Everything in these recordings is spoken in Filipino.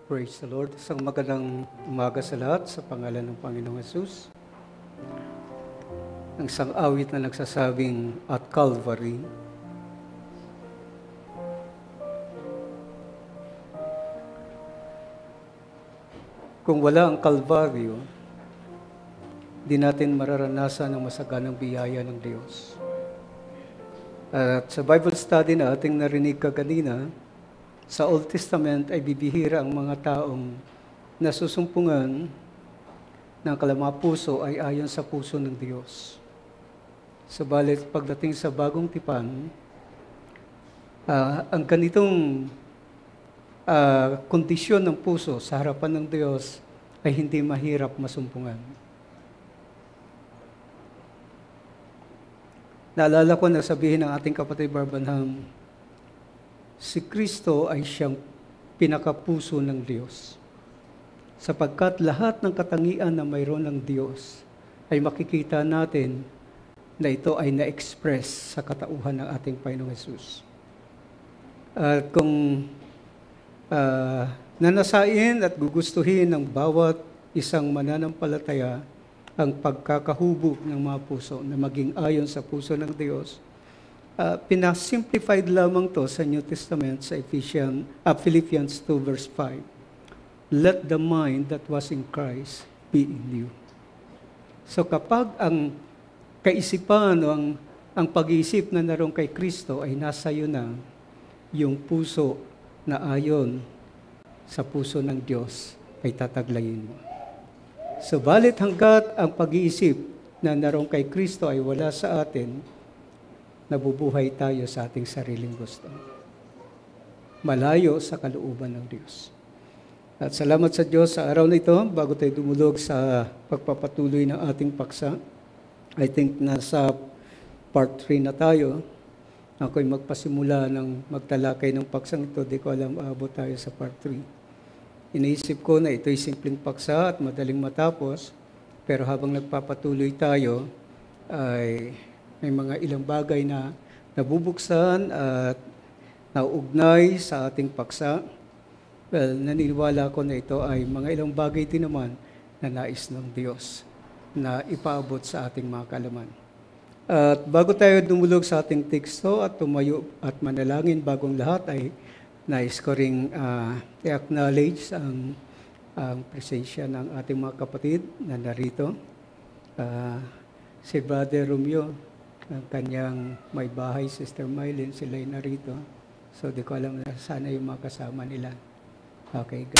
Praise the Lord. Isang magandang umaga sa lahat sa pangalan ng Panginoong Hesus. Ang isang awit na nagsasabing at Calvary, kung wala ang Kalbaryo, di natin mararanasan ang masaganang biyaya ng Diyos. At sa Bible study na ating narinig kaganina, sa Old Testament ay bibihira ang mga taong nasusumpungan ng kalamapuso ay ayon sa puso ng Diyos. Subalit pagdating sa bagong tipan, ang ganitong kondisyon ng puso sa harapan ng Diyos ay hindi mahirap masumpungan. Naalala ko na sabihin ng ating kapatid Barbanham, si Kristo ay siyang pinakapuso ng Diyos. Sapagkat lahat ng katangian na mayroon ng Diyos ay makikita natin na ito ay na-express sa katauhan ng ating Panginoong Hesus. At kung nanasain at gugustuhin ng bawat isang mananampalataya ang pagkakahubog ng mga puso na maging ayon sa puso ng Diyos, pinasimplified lamang to sa New Testament sa Philippians 2 verse 5. Let the mind that was in Christ be in you. So kapag ang kaisipan o ang pag-iisip na naroon kay Kristo ay nasa iyo na, yung puso na ayon sa puso ng Diyos ay tataglayin mo. Subalit hanggat ang pag-iisip na naroon kay Kristo ay wala sa atin, nabubuhay tayo sa ating sariling gusto. Malayo sa kalooban ng Diyos. At salamat sa Diyos sa araw na ito, bago tayo dumulog sa pagpapatuloy ng ating paksa. I think nasa part 3 na tayo. Ako'y magpasimula ng magtalakay ng paksang ito. Di ko alam, aabot tayo sa part 3. Iniisip ko na ito'y simpleng paksa at madaling matapos. Pero habang nagpapatuloy tayo, ay may mga ilang bagay na nabubuksan at nauugnay sa ating paksa. Well, naniniwala ko na ito ay mga ilang bagay din naman na nais ng Diyos na ipaabot sa ating mga kaalaman. At bago tayo dumulog sa ating teksto at tumayo at manalangin, bagong lahat ay nais ko ring i-acknowledge ang presensya ng ating mga kapatid na narito. Si Brother Romeo, ang kanyang may bahay, Sister Mylene, sila'y narito. So, di ko alam na sana yung mga kasama nila. Okay, good.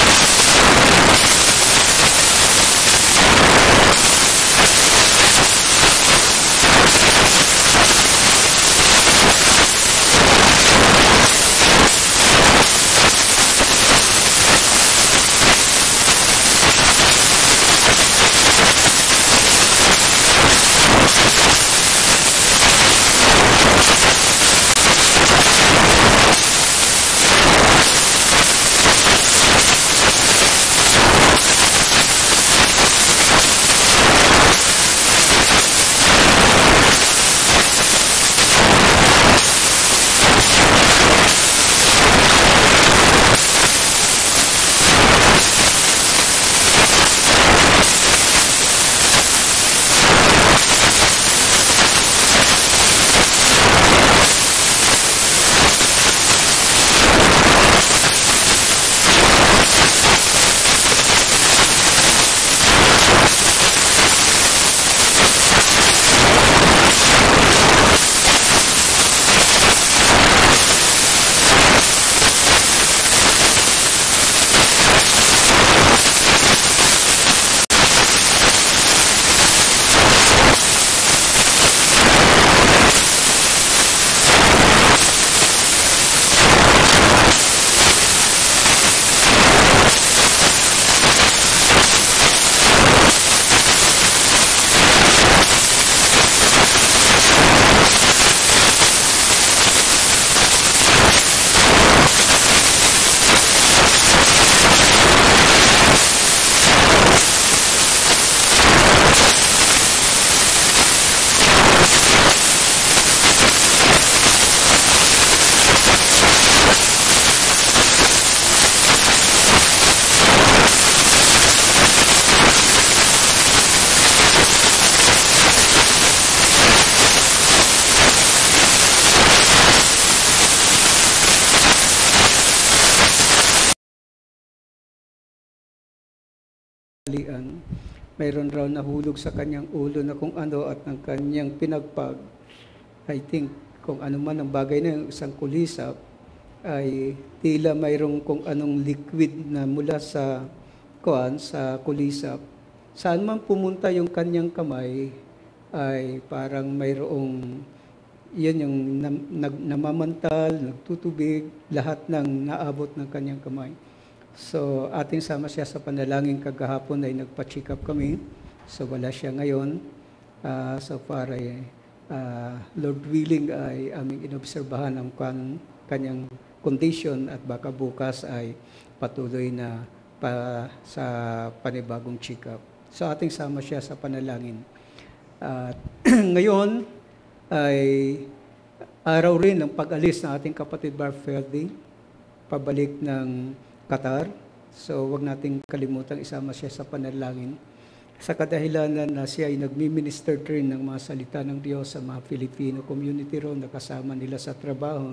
tanghalian, mayroon raw nahulog sa kanyang ulo na kung ano at ng kanyang pinagpag. I think kung ano man ang bagay na yung isang kulisap, ay tila mayroong kung anong liquid na mula sa sa kulisap. Saan man pumunta yung kanyang kamay, ay parang mayroong, yan yung namamantal, nagtutubig, lahat ng naabot ng kanyang kamay. So, ating sama siya sa panalangin kagahapon ay nagpa-check up kami. So, wala siya ngayon. So far ay Lord willing ay aming inobserbahan ang kanyang condition at baka bukas ay patuloy na sa panibagong check-up. So ating sama siya sa panalangin. At ngayon ay araw rin ng pag-alis ng ating kapatid Barfeldi, pabalik ng Qatar. So wag nating kalimutang isama siya sa panalangin. Sa kadahilanan na siya ay nagmi-minister rin ng mga salita ng Diyos sa mga Filipino community ron na kasama nila sa trabaho.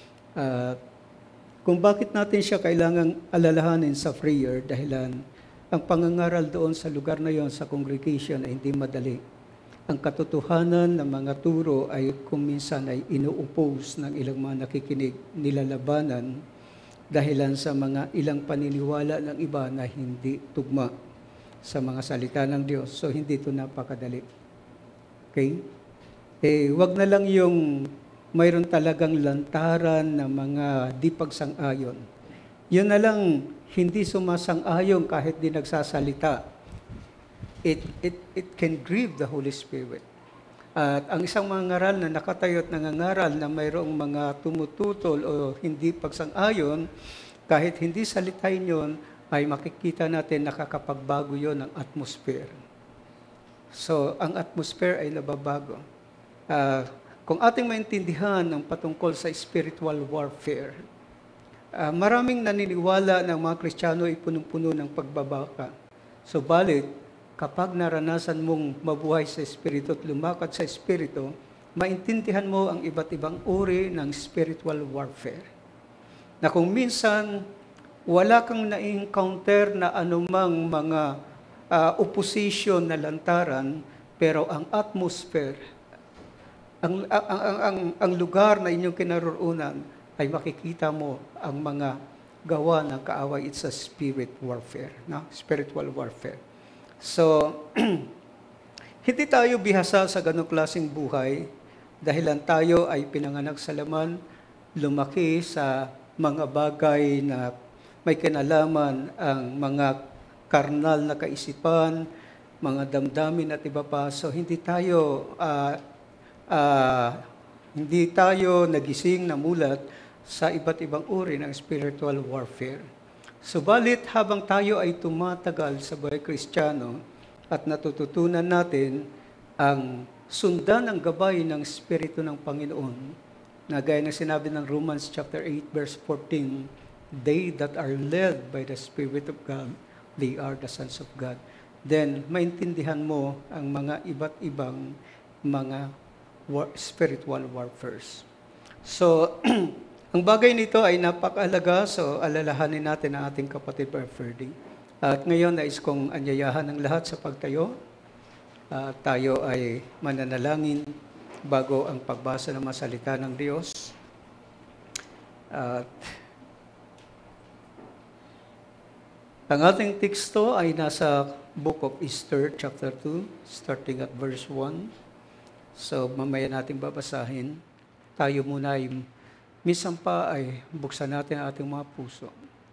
Kung bakit natin siya kailangang alalahanin sa prayer, dahilan ang pangangaral doon sa lugar na yon sa congregation ay hindi madali. Ang katotohanan ng mga turo ay kung minsan ay ino-oppose ng ilang mga nakikinig, nilalabanan dahilan sa mga ilang paniniwala ng iba na hindi tugma sa mga salita ng Diyos. So hindi ito napakadali. Okay? Wag na lang yung mayroon talagang lantaran ng mga di pagsang-ayon. Yun na lang, hindi sumasang-ayon kahit di nagsasalita. It can grieve the Holy Spirit. At ang isang mangaral na nakatayo at nangangaral na mayroong mga tumututol o hindi pagsang-ayon, kahit hindi salitain yun, ay makikita natin nakakapagbago yun ng atmosphere. So, ang atmosphere ay nababago. Kung ating maintindihan ang patungkol sa spiritual warfare, maraming naniniwala ng mga Kristiyano ay punong-puno ng pagbabaka. So, balit, kapag naranasan mong mabuhay sa Espiritu at lumakad sa Espiritu, maintindihan mo ang iba't ibang uri ng spiritual warfare. Na kung minsan, wala kang na-encounter na anumang mga opposition na lantaran, pero ang atmosphere, ang lugar na inyong kinaroroonan ay makikita mo ang mga gawa ng kaaway. It's a spirit warfare, no? Spiritual warfare. So, hindi tayo bihasa sa ganong klaseng buhay dahilan tayo ay pinanganak sa laman, lumaki sa mga bagay na may kinalaman ang mga karnal na kaisipan, mga damdamin at iba pa. So, hindi tayo nagising na mulat sa iba't ibang uri ng spiritual warfare. Subalit habang tayo ay tumatagal sa buhay Kristiyano at natututunan natin ang sundan ang gabay ng Espiritu ng Panginoon, na gaya ng sinabi ng Romans chapter 8 verse 14, they that are led by the Spirit of God, they are the sons of God. Then maintindihan mo ang mga iba't ibang mga spiritual warfares. So, ang bagay nito ay napakahalaga, so alalahanin natin ang ating kapatid Barfeldi. At ngayon nais kong anyayahan ng lahat sa pagtayo. Tayo ay mananalangin bago ang pagbasa ng mga salita ng Diyos. At ang ating teksto ay nasa Book of Esther, chapter 2, starting at verse 1. So, mamaya natin babasahin. Tayo muna ay minsan pa ay buksan natin ang ating mga puso.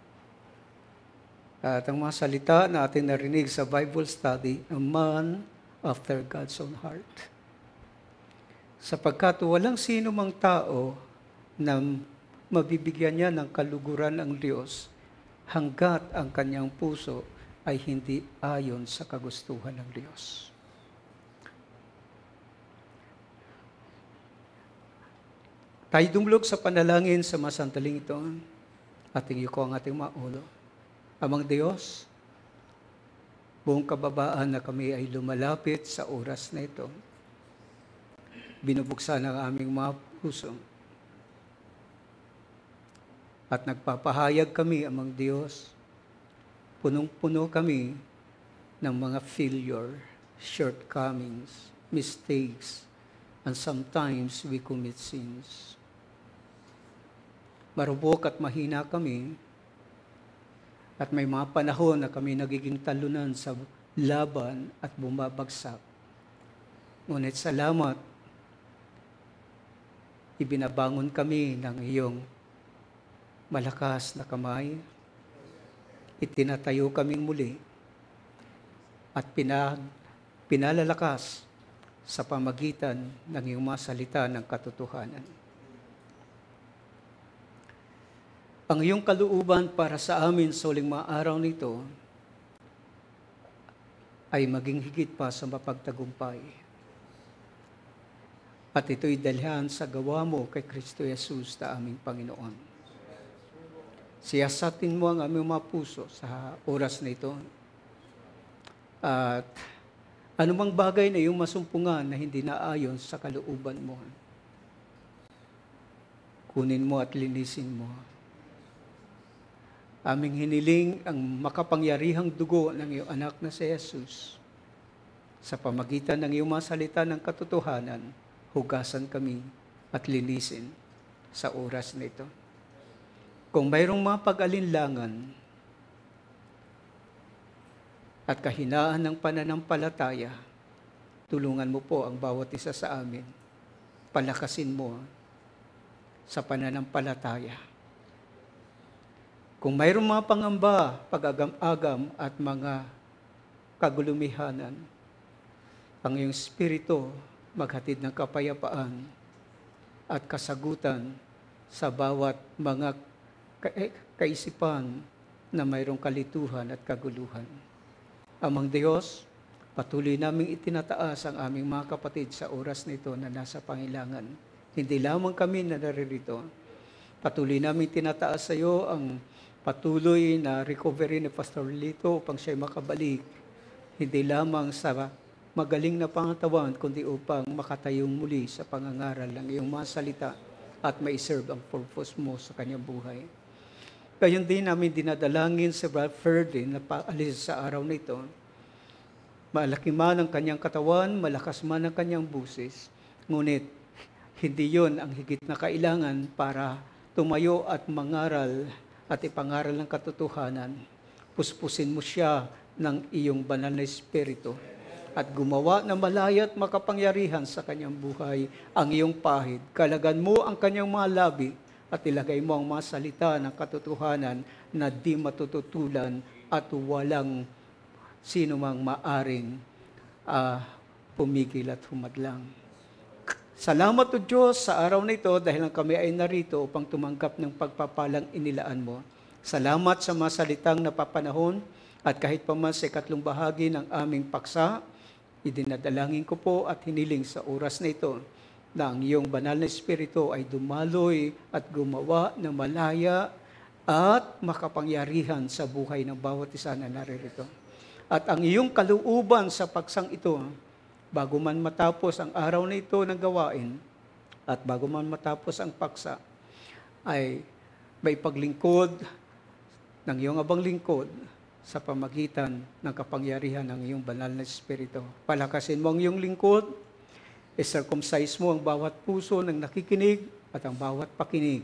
At ang mga salita na ating narinig sa Bible study, a man after God's own heart. Sapagkat walang sino mang tao na mabibigyan niya ng kaluguran ang Diyos hanggat ang kanyang puso ay hindi ayon sa kagustuhan ng Diyos. Tayo dumulog sa panalangin sa masandaling ito. Ating yuko ang ating mga ulo. Amang Diyos, buong kababaan na kami ay lumalapit sa oras na ito. Binubuksan ang aming mga puso. At nagpapahayag kami, amang Diyos, punong-puno kami ng mga failure, shortcomings, mistakes, and sometimes we commit sins. Marupok at mahina kami, at may mga panahon na kami nagiging talunan sa laban at bumabagsak. Ngunit salamat, ibinabangon kami ng iyong malakas na kamay. Itinatayo kaming muli at pinalalakas sa pamagitan ng iyong mga salita ng katotohanan. Ang iyong kalooban para sa amin sa uling mga araw nito ay maging higit pa sa mapagtagumpay. At ito'y dalhan sa gawa mo kay Kristo Jesus na aming Panginoon. Siyasatin mo ang aming mga puso sa oras na ito. At anumang bagay na iyong masumpungan na hindi naayon sa kalooban mo, kunin mo at linisin mo. Aming hiniling ang makapangyarihang dugo ng iyong anak na si Jesus. Sa pamagitan ng iyong mga salita ng katotohanan, hugasan kami at linisin sa oras na ito. Kung mayroong mga pag-alinlangan at kahinaan ng pananampalataya, tulungan mo po ang bawat isa sa amin. Palakasin mo sa pananampalataya. Kung mayroong mga pangamba, pag-agam-agam at mga kagulumihanan, ang iyong Espiritu maghatid ng kapayapaan at kasagutan sa bawat mga kaisipan na mayroong kalituhan at kaguluhan. Amang Diyos, patuloy naming itinataas ang aming mga kapatid sa oras nito na nasa pangailangan. Hindi lamang kami na naririto. Patuloy naming tinataas sa iyo ang patuloy na recovery ni Pastor Lito upang siya'y makabalik. Hindi lamang sa magaling na pangatawan, kundi upang makatayong muli sa pangangaral ng iyong mga salita at mai-serve ang purpose mo sa kanyang buhay. Gayon din namin dinadalangin si Brother Ferdy na paalis sa araw na ito. Malaki man ang kanyang katawan, malakas man ang kanyang busis, ngunit hindi yon ang higit na kailangan para tumayo at mangaral at ipangaral ng katotohanan. Puspusin mo siya ng iyong banal na Espiritu at gumawa ng malaya at makapangyarihan sa kanyang buhay ang iyong pahid. Kalagan mo ang kanyang mga labi at ilagay mo ang mga salita ng katotohanan na di matututulan at walang sino mang maaring pumigil at humadlang. Salamat o Diyos sa araw na ito dahil ang kami ay narito upang tumanggap ng pagpapalang inilaan mo. Salamat sa mga salitang napapanahon at kahit pa man sa ikatlong bahagi ng aming paksa, idinadalangin ko po at hiniling sa oras na ito na ang iyong banal na Espiritu ay dumaloy at gumawa ng malaya at makapangyarihan sa buhay ng bawat isa na naririto. At ang iyong kalooban sa paksang ito, bago man matapos ang araw na ito ng gawain at bago man matapos ang paksa, ay may paglingkod ng iyong abang lingkod sa pamagitan ng kapangyarihan ng iyong banal na Espiritu. Palakasin mo ang iyong lingkod, i-circumcise mo ang bawat puso ng nakikinig at ang bawat pakinig.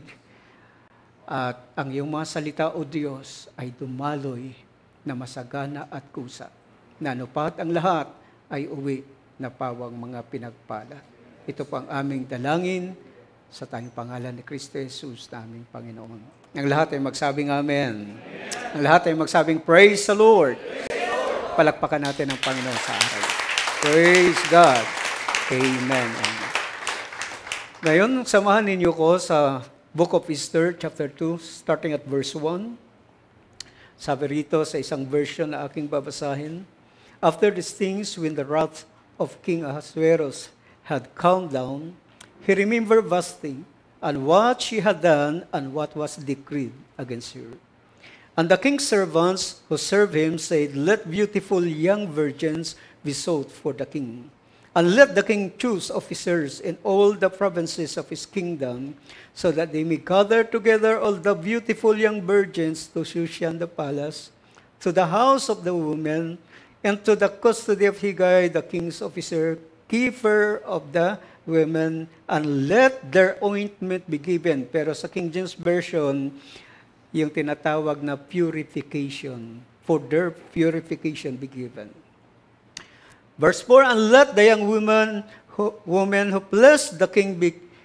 At ang iyong mga salita, O Diyos, ay dumaloy na masagana at kusa. Na anupat ang lahat ay uwi na pawang mga pinagpala. Ito po ang aming dalangin sa tanging pangalan ni Kristo Jesus na aming Panginoon. Ang lahat ay magsabing Amen. Ang lahat ay magsabing Praise the Lord. Palakpakan natin ang Panginoon sa araw. Praise God. Amen. Amen. Ngayon, samahan ninyo ko sa Book of Esther, chapter 2, starting at verse 1. Sabi rito sa isang version na aking babasahin, After these things, when the wrath of King Ahasuerus had calmed down, he remembered Vashti and what she had done and what was decreed against her. And the king's servants who served him said, Let beautiful young virgins be sought for the king. And let the king choose officers in all the provinces of his kingdom, so that they may gather together all the beautiful young virgins to Shushan the palace, to the house of the women into the custody of Hegai, the king's officer, keeper of the women, and let their ointment be given. Pero sa King James Version, yung tinatawag na purification, for their purification be given. Verse 4, and let the young woman who pleased the king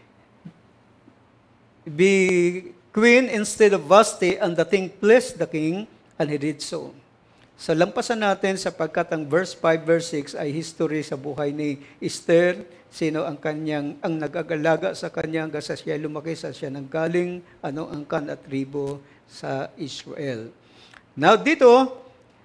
be queen instead of Vashti, and the thing pleased the king, and he did so. So lampasan natin sapagkat ang verse 5, verse 6 ay history sa buhay ni Esther, sino ang nag-agalaga sa kanya hanggang sa siya lumaki, sa siya nanggaling, ano ang angkan at tribo sa Israel. Now dito,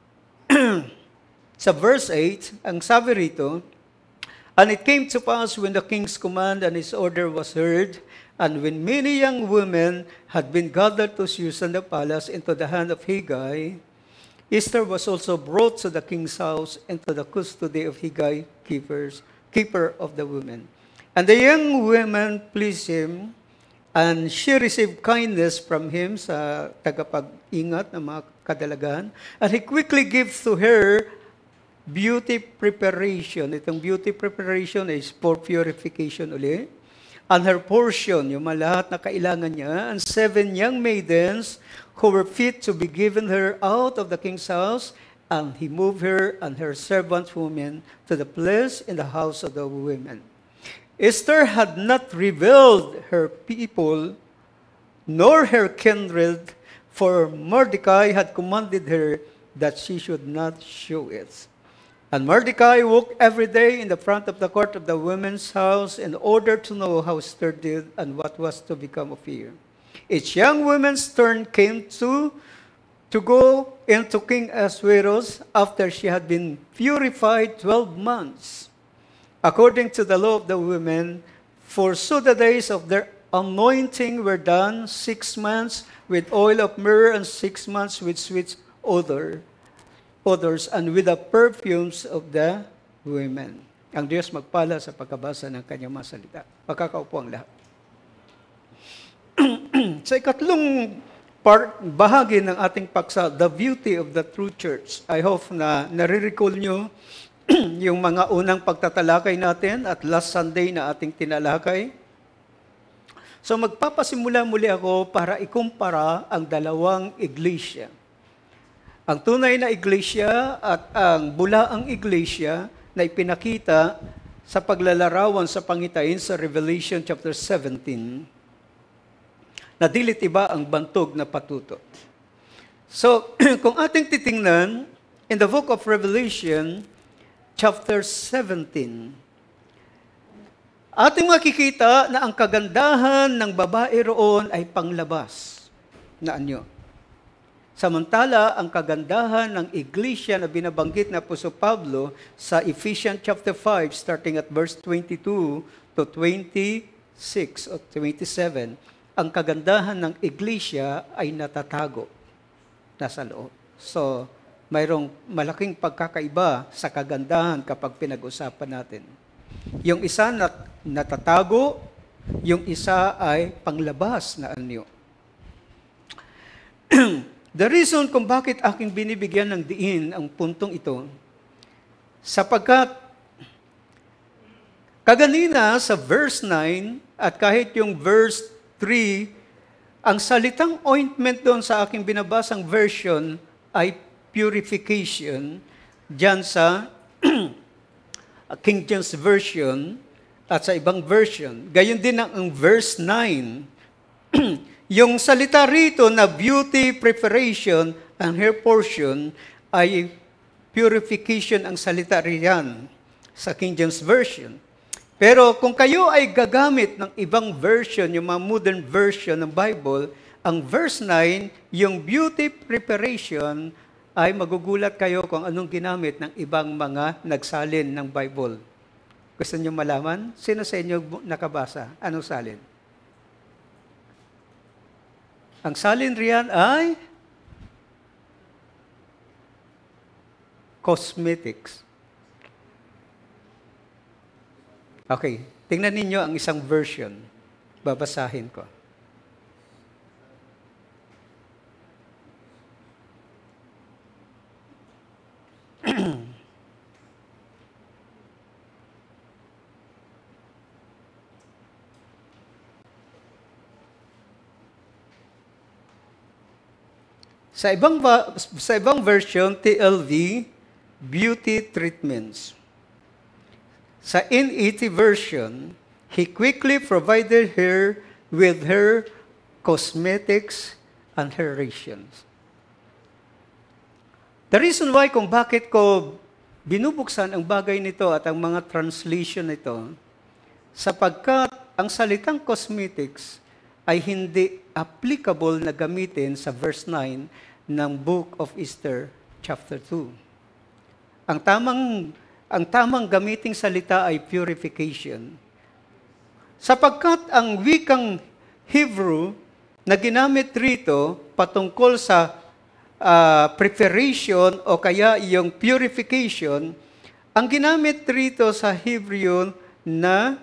sa verse 8, ang sabi rito, and it came to pass when the king's command and his order was heard, and when many young women had been gathered to Susan the palace into the hand of Hegai, Esther was also brought to the king's house into the custody of Hegai, keeper of the women. And the young women pleased him, and she received kindness from him sa tagapag-ingat ng mga kadalagan, and he quickly gave to her beauty preparation. Itong beauty preparation is for purification uli. And her portion, yung lahat na kailangan niya, and 7 young maidens who were fit to be given her out of the king's house, and he moved her and her servant women to the place in the house of the women. Esther had not revealed her people, nor her kindred, for Mordecai had commanded her that she should not show it. And Mordecai walked every day in the front of the court of the women's house in order to know how Esther did and what was to become of her. Each young woman's turn came to go into King Ahasuerus after she had been purified 12 months, according to the law of the women, for so the days of their anointing were done, 6 months with oil of myrrh and 6 months with sweet odors and with the perfumes of the women. Ang Diyos magpala sa pagkabasa ng kanyang mga salita. Pagkakaupo ang lahat. Sa ikatlong bahagi ng ating paksa, the beauty of the true church. I hope na nare-recall nyo yung mga unang pagtatalakay natin at last Sunday na ating tinalakay. So magpapasimula muli ako para ikumpara ang dalawang iglesia. Ang tunay na iglesia at ang bulaang iglesia na ipinakita sa paglalarawan sa pangitain sa Revelation chapter 17, na dilit iba ang bantog na patutot. So, kung ating titingnan, in the book of Revelation, chapter 17, ating makikita na ang kagandahan ng babae roon ay panglabas na anyo. Samantala, ang kagandahan ng iglesia na binabanggit na po sa Pablo sa Ephesians chapter 5, starting at verse 22 to 26 o 27, ang kagandahan ng iglesia ay natatago nasa loob. So, mayroong malaking pagkakaiba sa kagandahan kapag pinag-usapan natin. Yung isa natatago, yung isa ay panglabas na anyo. The reason kung bakit aking binibigyan ng diin ang puntong ito, sapagkat kaganina sa verse 9 at kahit yung verse 3, ang salitang ointment doon sa aking binabasang version ay purification, dyan sa King James Version at sa ibang version. Gayon din ang verse 9. Yung salita rito na beauty preparation, ang hair portion, ay purification ang salita riyan sa King James Version. Pero kung kayo ay gagamit ng ibang version, yung mga modern version ng Bible, ang verse 9, yung beauty preparation, ay magugulat kayo kung anong ginamit ng ibang mga nagsalin ng Bible. Gusto niyo malaman? Sino sa inyo nakabasa? Anong salin? Ang salin riyan ay cosmetics. Okay, tingnan ninyo ang isang version. Babasahin ko. Sa ibang version, TLV, beauty treatments. Sa NET version, he quickly provided her with her cosmetics and her rations. The reason why kung bakit ko binubuksan ang bagay nito at ang mga translation nito, sapagkat ang salitang cosmetics ay hindi applicable na gamitin sa verse 9 ng Book of Esther, chapter 2. Ang tamang gamiting salita ay purification. Sapagkat ang wikang Hebrew na ginamit rito patungkol sa preparation o kaya yung purification, ang ginamit rito sa Hebrew na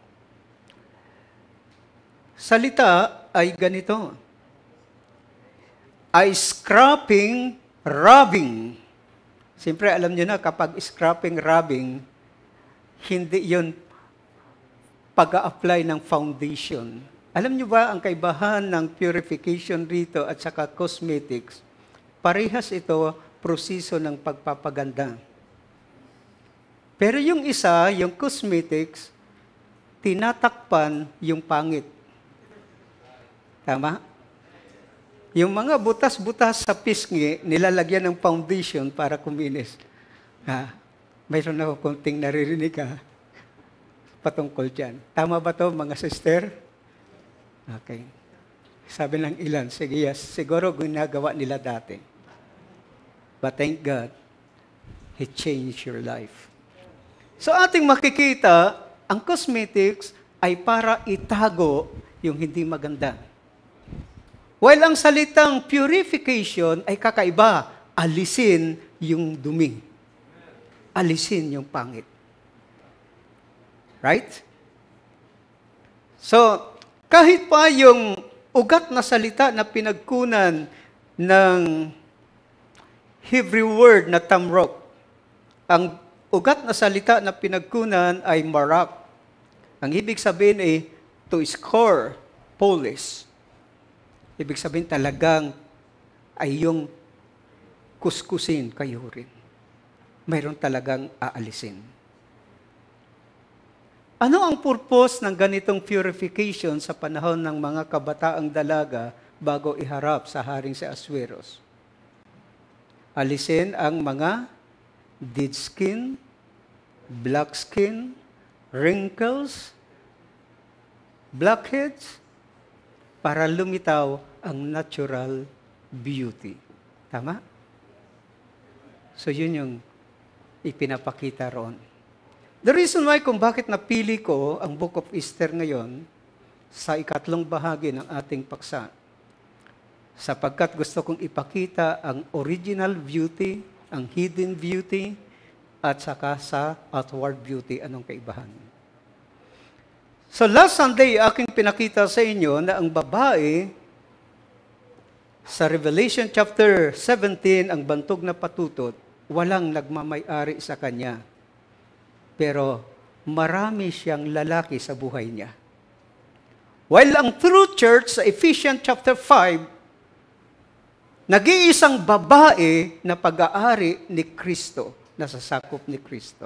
salita ay ganito. Ay scraping, rubbing. Siyempre, alam niyo na, kapag scraping, rubbing, hindi yun pag-a-apply ng foundation. Alam niyo ba ang kaibahan ng purification rito at saka cosmetics? Parehas ito, proseso ng pagpapaganda. Pero yung isa, yung cosmetics, tinatakpan yung pangit. Tama? Yung mga butas-butas sa pisngi, nilalagyan ng foundation para kuminis. Mayroon ako konting naririnig patungkol dyan. Tama ba to mga sister? Okay. Sabi ng ilan, sige, yes, siguro ginagawa nila dati. But thank God, He changed your life. So ating makikita, ang cosmetics ay para itago yung hindi maganda. While ang salitang purification ay kakaiba, alisin yung dumi. Alisin yung pangit. Right? So, kahit pa yung ugat na salita na pinagkunan ng Hebrew word na tamrok, ang ugat na salita na pinagkunan ay marak. Ang ibig sabihin ay to score, polish. Ibig sabihin talagang ay yung kuskusin kayo rin. Mayroon talagang aalisin. Ano ang purpose ng ganitong purification sa panahon ng mga kabataang dalaga bago iharap sa haring si Asweros? Alisin ang mga dead skin, black skin, wrinkles, blackheads, para lumitaw ang natural beauty. Tama? So yun yung ipinapakita roon. The reason why kung bakit napili ko ang Book of Esther ngayon sa ikatlong bahagi ng ating paksa, sapagkat gusto kong ipakita ang original beauty, ang hidden beauty, at saka sa outward beauty, anong kaibahan. So last Sunday, aking pinakita sa inyo na ang babae sa Revelation chapter 17, ang bantog na patutot, walang nagmamay-ari sa kanya. Pero marami siyang lalaki sa buhay niya. While ang true church sa Ephesians chapter 5, nag-iisang babae na pag-aari ni Kristo, nasasakop ni Kristo.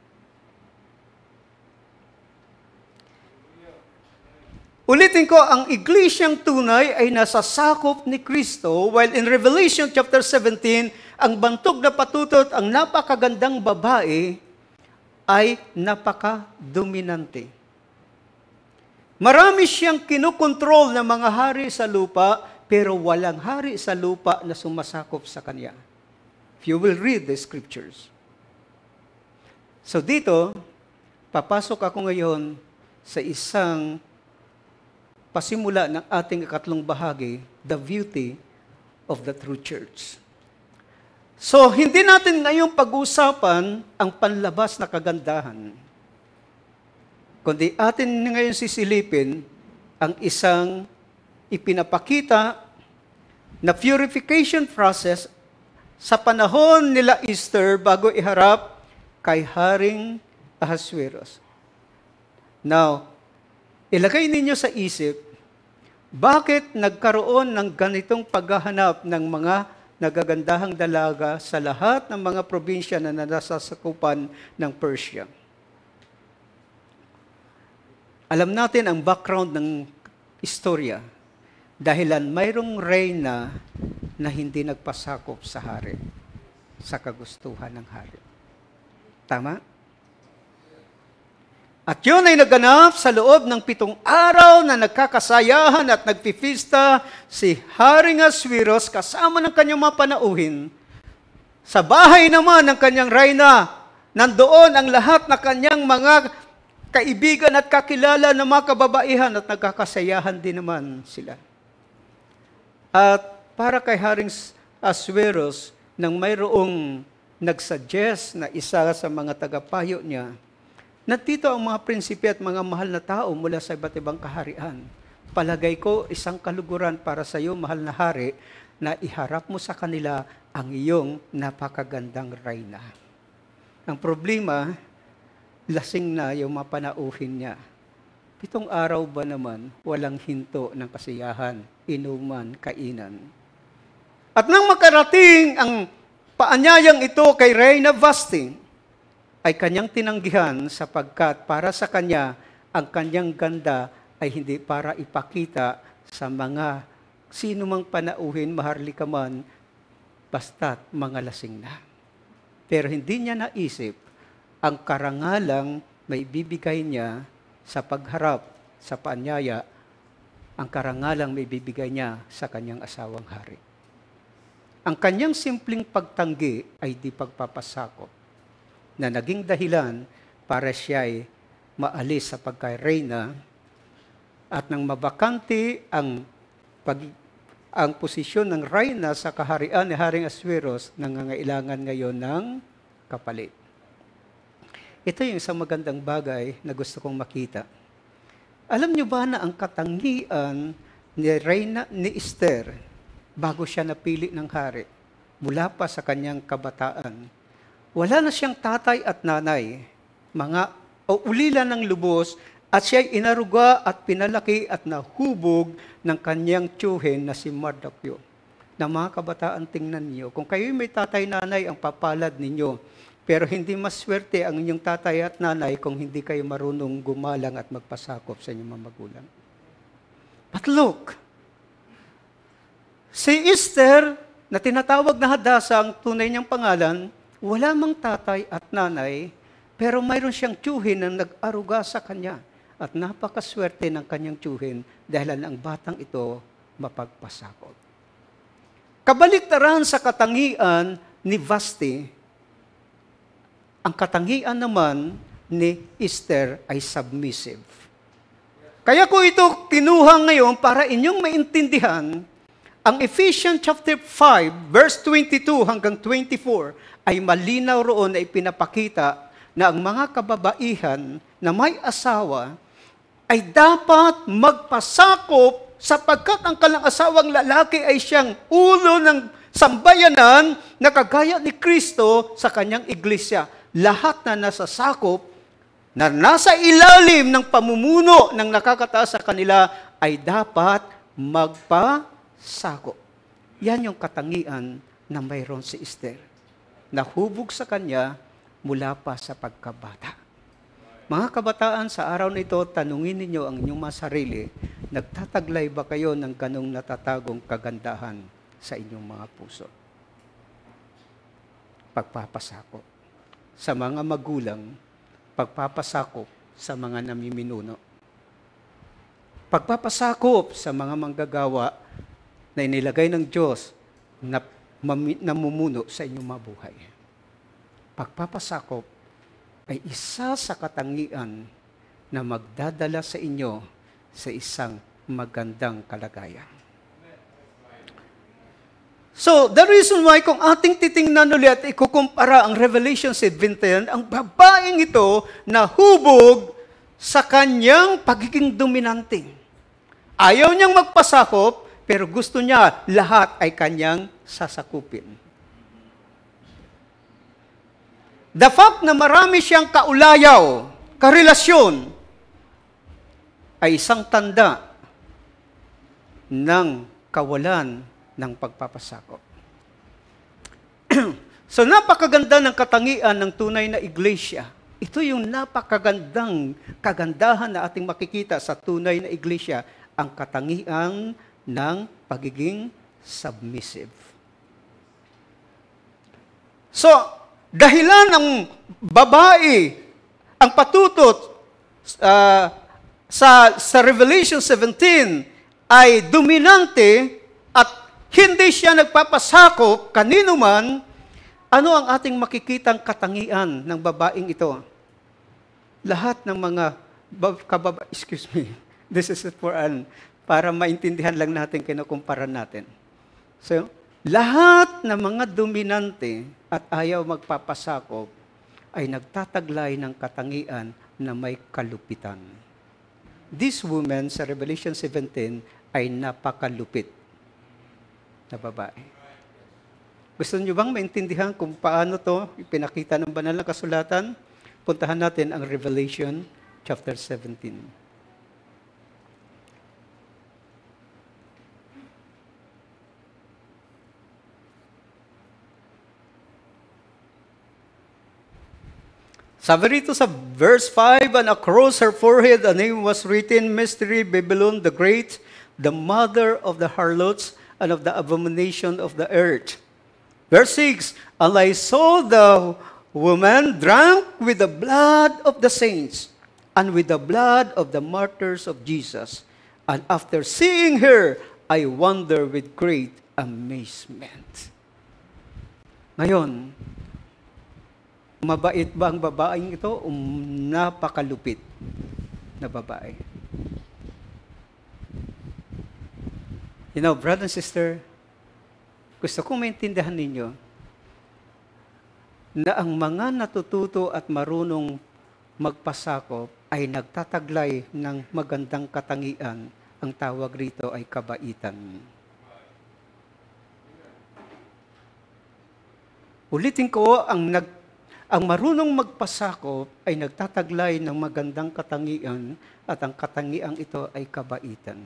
Ulitin ko, ang iglesyang tunay ay nasasakop ni Kristo, while in Revelation chapter 17, ang bantog na patutot, ang napakagandang babae, ay napaka-dominante. Marami siyang kinukontrol ng mga hari sa lupa, pero walang hari sa lupa na sumasakop sa kanya. If you will read the scriptures. So dito, papasok ako ngayon sa isang pasimula ng ating ikatlong bahagi, the beauty of the true church. So, hindi natin ngayon pag-usapan ang panlabas na kagandahan, kundi atin ngayon sisilipin ang isang ipinapakita na purification process sa panahon nila Esther bago iharap kay Haring Ahasuerus. Now, ilagay ninyo sa isip, bakit nagkaroon ng ganitong paghahanap ng mga nagagandahang dalaga sa lahat ng mga probinsya na nasasakupan ng Persia. Alam natin ang background ng istorya dahilan mayroong reyna na hindi nagpasakop sa hari, sa kagustuhan ng hari. Tama? At yun ay naganap sa loob ng 7 araw na nagkakasayahan at nagpipista si Haring Ahasuerus kasama ng kanyang mga panauhin. Sa bahay naman ng kanyang reyna, nandoon ang lahat na kanyang mga kaibigan at kakilala ng mga kababaihan at nagkakasayahan din naman sila. At para kay Haring Ahasuerus, nang mayroong nagsuggest na isa sa mga tagapayo niya, nandito ang mga prinsipe at mga mahal na tao mula sa iba't ibang kaharian. Palagay ko, isang kaluguran para sa iyo, mahal na hari, na iharap mo sa kanila ang iyong napakagandang reyna. Ang problema, lasing na yung mga panauhin niya. 7 araw ba naman, walang hinto ng kasiyahan, inuman, kainan. At nang makarating ang paanyayang ito kay Reyna Vashti, ay kanyang tinanggihan sapagkat para sa kanya, ang kanyang ganda ay hindi para ipakita sa mga sino mang panauhin, maharlika man, basta't mga lasing na. Pero hindi niya naisip ang karangalang may bibigay niya sa pagharap sa paanyaya, ang karangalang may bibigay niya sa kanyang asawang hari. Ang kanyang simpleng pagtanggi ay di pagpapasakop na naging dahilan para siya ay maalis sa pagka-reyna at nang mabakante ang posisyon ng reyna sa kaharian ni Haring Ahasuerus, nangangailangan ngayon ng kapalit. Ito yung isang magandang bagay na gusto kong makita. Alam niyo ba na ang katangian ni Esther bago siya napili ng hari, mula pa sa kanyang kabataan, wala na siyang tatay at nanay, mga ulila ng lubos, at siya'y inaruga at pinalaki at nahubog ng kanyang tiyuhin na si Mardochyo. Na mga kabataan, tingnan niyo, kung kayo'y may tatay-nanay, ang papalad ninyo, pero hindi maswerte ang inyong tatay at nanay kung hindi kayo marunong gumalang at magpasakop sa inyong mga magulang. But look, si Esther, na tinatawag na Hadasa ang tunay niyang pangalan, wala mang tatay at nanay, pero mayroon siyang tiyuhin na nag-aruga sa kanya. At napakaswerte ng kanyang tiyuhin dahil ang batang ito mapagpasakop. Kabaliktaran sa katangian ni Vashti, ang katangian naman ni Esther ay submissive. Kaya ko ito kinuha ngayon para inyong maintindihan ang Ephesians chapter 5, verse 22 hanggang 24, ay malinaw roon na ipinapakita na ang mga kababaihan na may asawa ay dapat magpasakop sapagkat ang kanilang asawang lalaki ay siyang ulo ng sambayanan na kagaya ni Kristo sa kanyang iglesia. Lahat na nasasakop, na nasa ilalim ng pamumuno ng nakakataas sa kanila ay dapat magpasakop. Yan yung katangian na mayroon si Esther. Nahubog sa kanya mula pa sa pagkabata. Mga kabataan, sa araw na ito, tanungin ninyo ang inyong mga sarili, nagtataglay ba kayo ng ganong natatagong kagandahan sa inyong mga puso? Pagpapasakop sa mga magulang, pagpapasakop sa mga namiminuno, pagpapasakop sa mga manggagawa na inilagay ng Diyos na namumuno sa inyong mga buhay. Pagpapasakop ay isa sa katangian na magdadala sa inyo sa isang magandang kalagayan. So, the reason why kung ating titingnan ulit at ikukumpara ang Revelation 17, ang babaeng ito nahubog sa kanyang pagiging dominante. Ayaw niyang magpasakop, pero gusto niya lahat ay kanyang sasakupin. The fact na marami siyang kaulayaw, karelasyon, ay isang tanda ng kawalan ng pagpapasakop. So napakaganda ng katangian ng tunay na iglesia. Ito yung napakagandang kagandahan na ating makikita sa tunay na iglesia, ang katangian ng pagiging submissive. So, dahilan ng babae ang patutot sa Revelation 17 ay dominante at hindi siya nagpapasakop kanino man, ano ang ating makikitang katangian ng babaeng ito? Lahat ng mga this is para maintindihan lang natin, kinukumpara natin. So, lahat ng mga dominante at ayaw magpapasakop ay nagtataglay ng katangian na may kalupitan. This woman sa Revelation 17 ay napakalupit na babae. Gusto niyo bang maintindihan kung paano to ipinakita ng banal na kasulatan? Puntahan natin ang Revelation chapter 17. Sabi rito sa verse 5, and across her forehead a name was written, Mystery, Babylon the Great, the mother of the harlots and of the abomination of the earth. Verse 6, and I saw the woman drunk with the blood of the saints and with the blood of the martyrs of Jesus. And after seeing her, I wonder with great amazement. Ngayon, mabait ba ang babaeng ito o napakalupit na babae? You know, brother and sister, gusto kong maintindihan ninyo na ang mga natututo at marunong magpasakop ay nagtataglay ng magandang katangian. Ang tawag rito ay kabaitan. Ulitin ko, ang marunong magpasakop ay nagtataglay ng magandang katangian at ang katangiang ito ay kabaitan.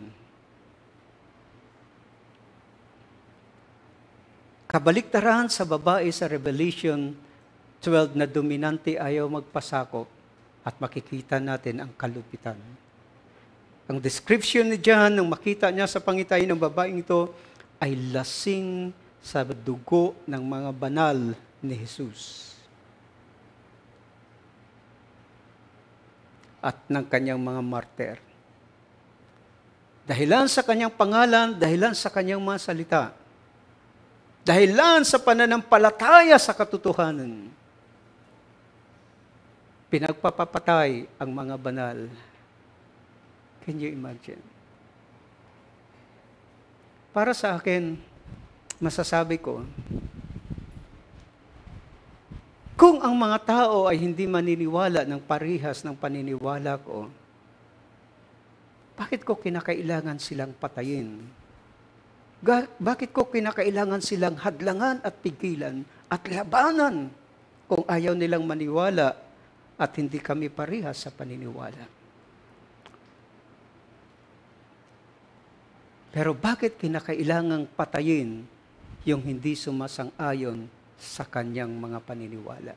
Kabaliktaran sa babae sa Revelation 12 na dominante ayaw magpasakop at makikita natin ang kalupitan. Ang description ni John nung makita niya sa pangitay ng babaeng ito ay lasing sa dugo ng mga banal ni Jesus at ng kanyang mga martir. Dahilan sa kanyang pangalan, dahilan sa kanyang mga salita, dahilan sa pananampalataya sa katotohanan, pinagpapapatay ang mga banal. Can you imagine? Para sa akin, masasabi ko, kung ang mga tao ay hindi maniniwala ng parihas ng paniniwala ko, bakit ko kinakailangan silang patayin? Bakit ko kinakailangan silang hadlangan at pigilan at labanan kung ayaw nilang maniwala at hindi kami parihas sa paniniwala? Pero bakit kinakailangang patayin yung hindi sumasang-ayon sa kanyang mga paniniwala?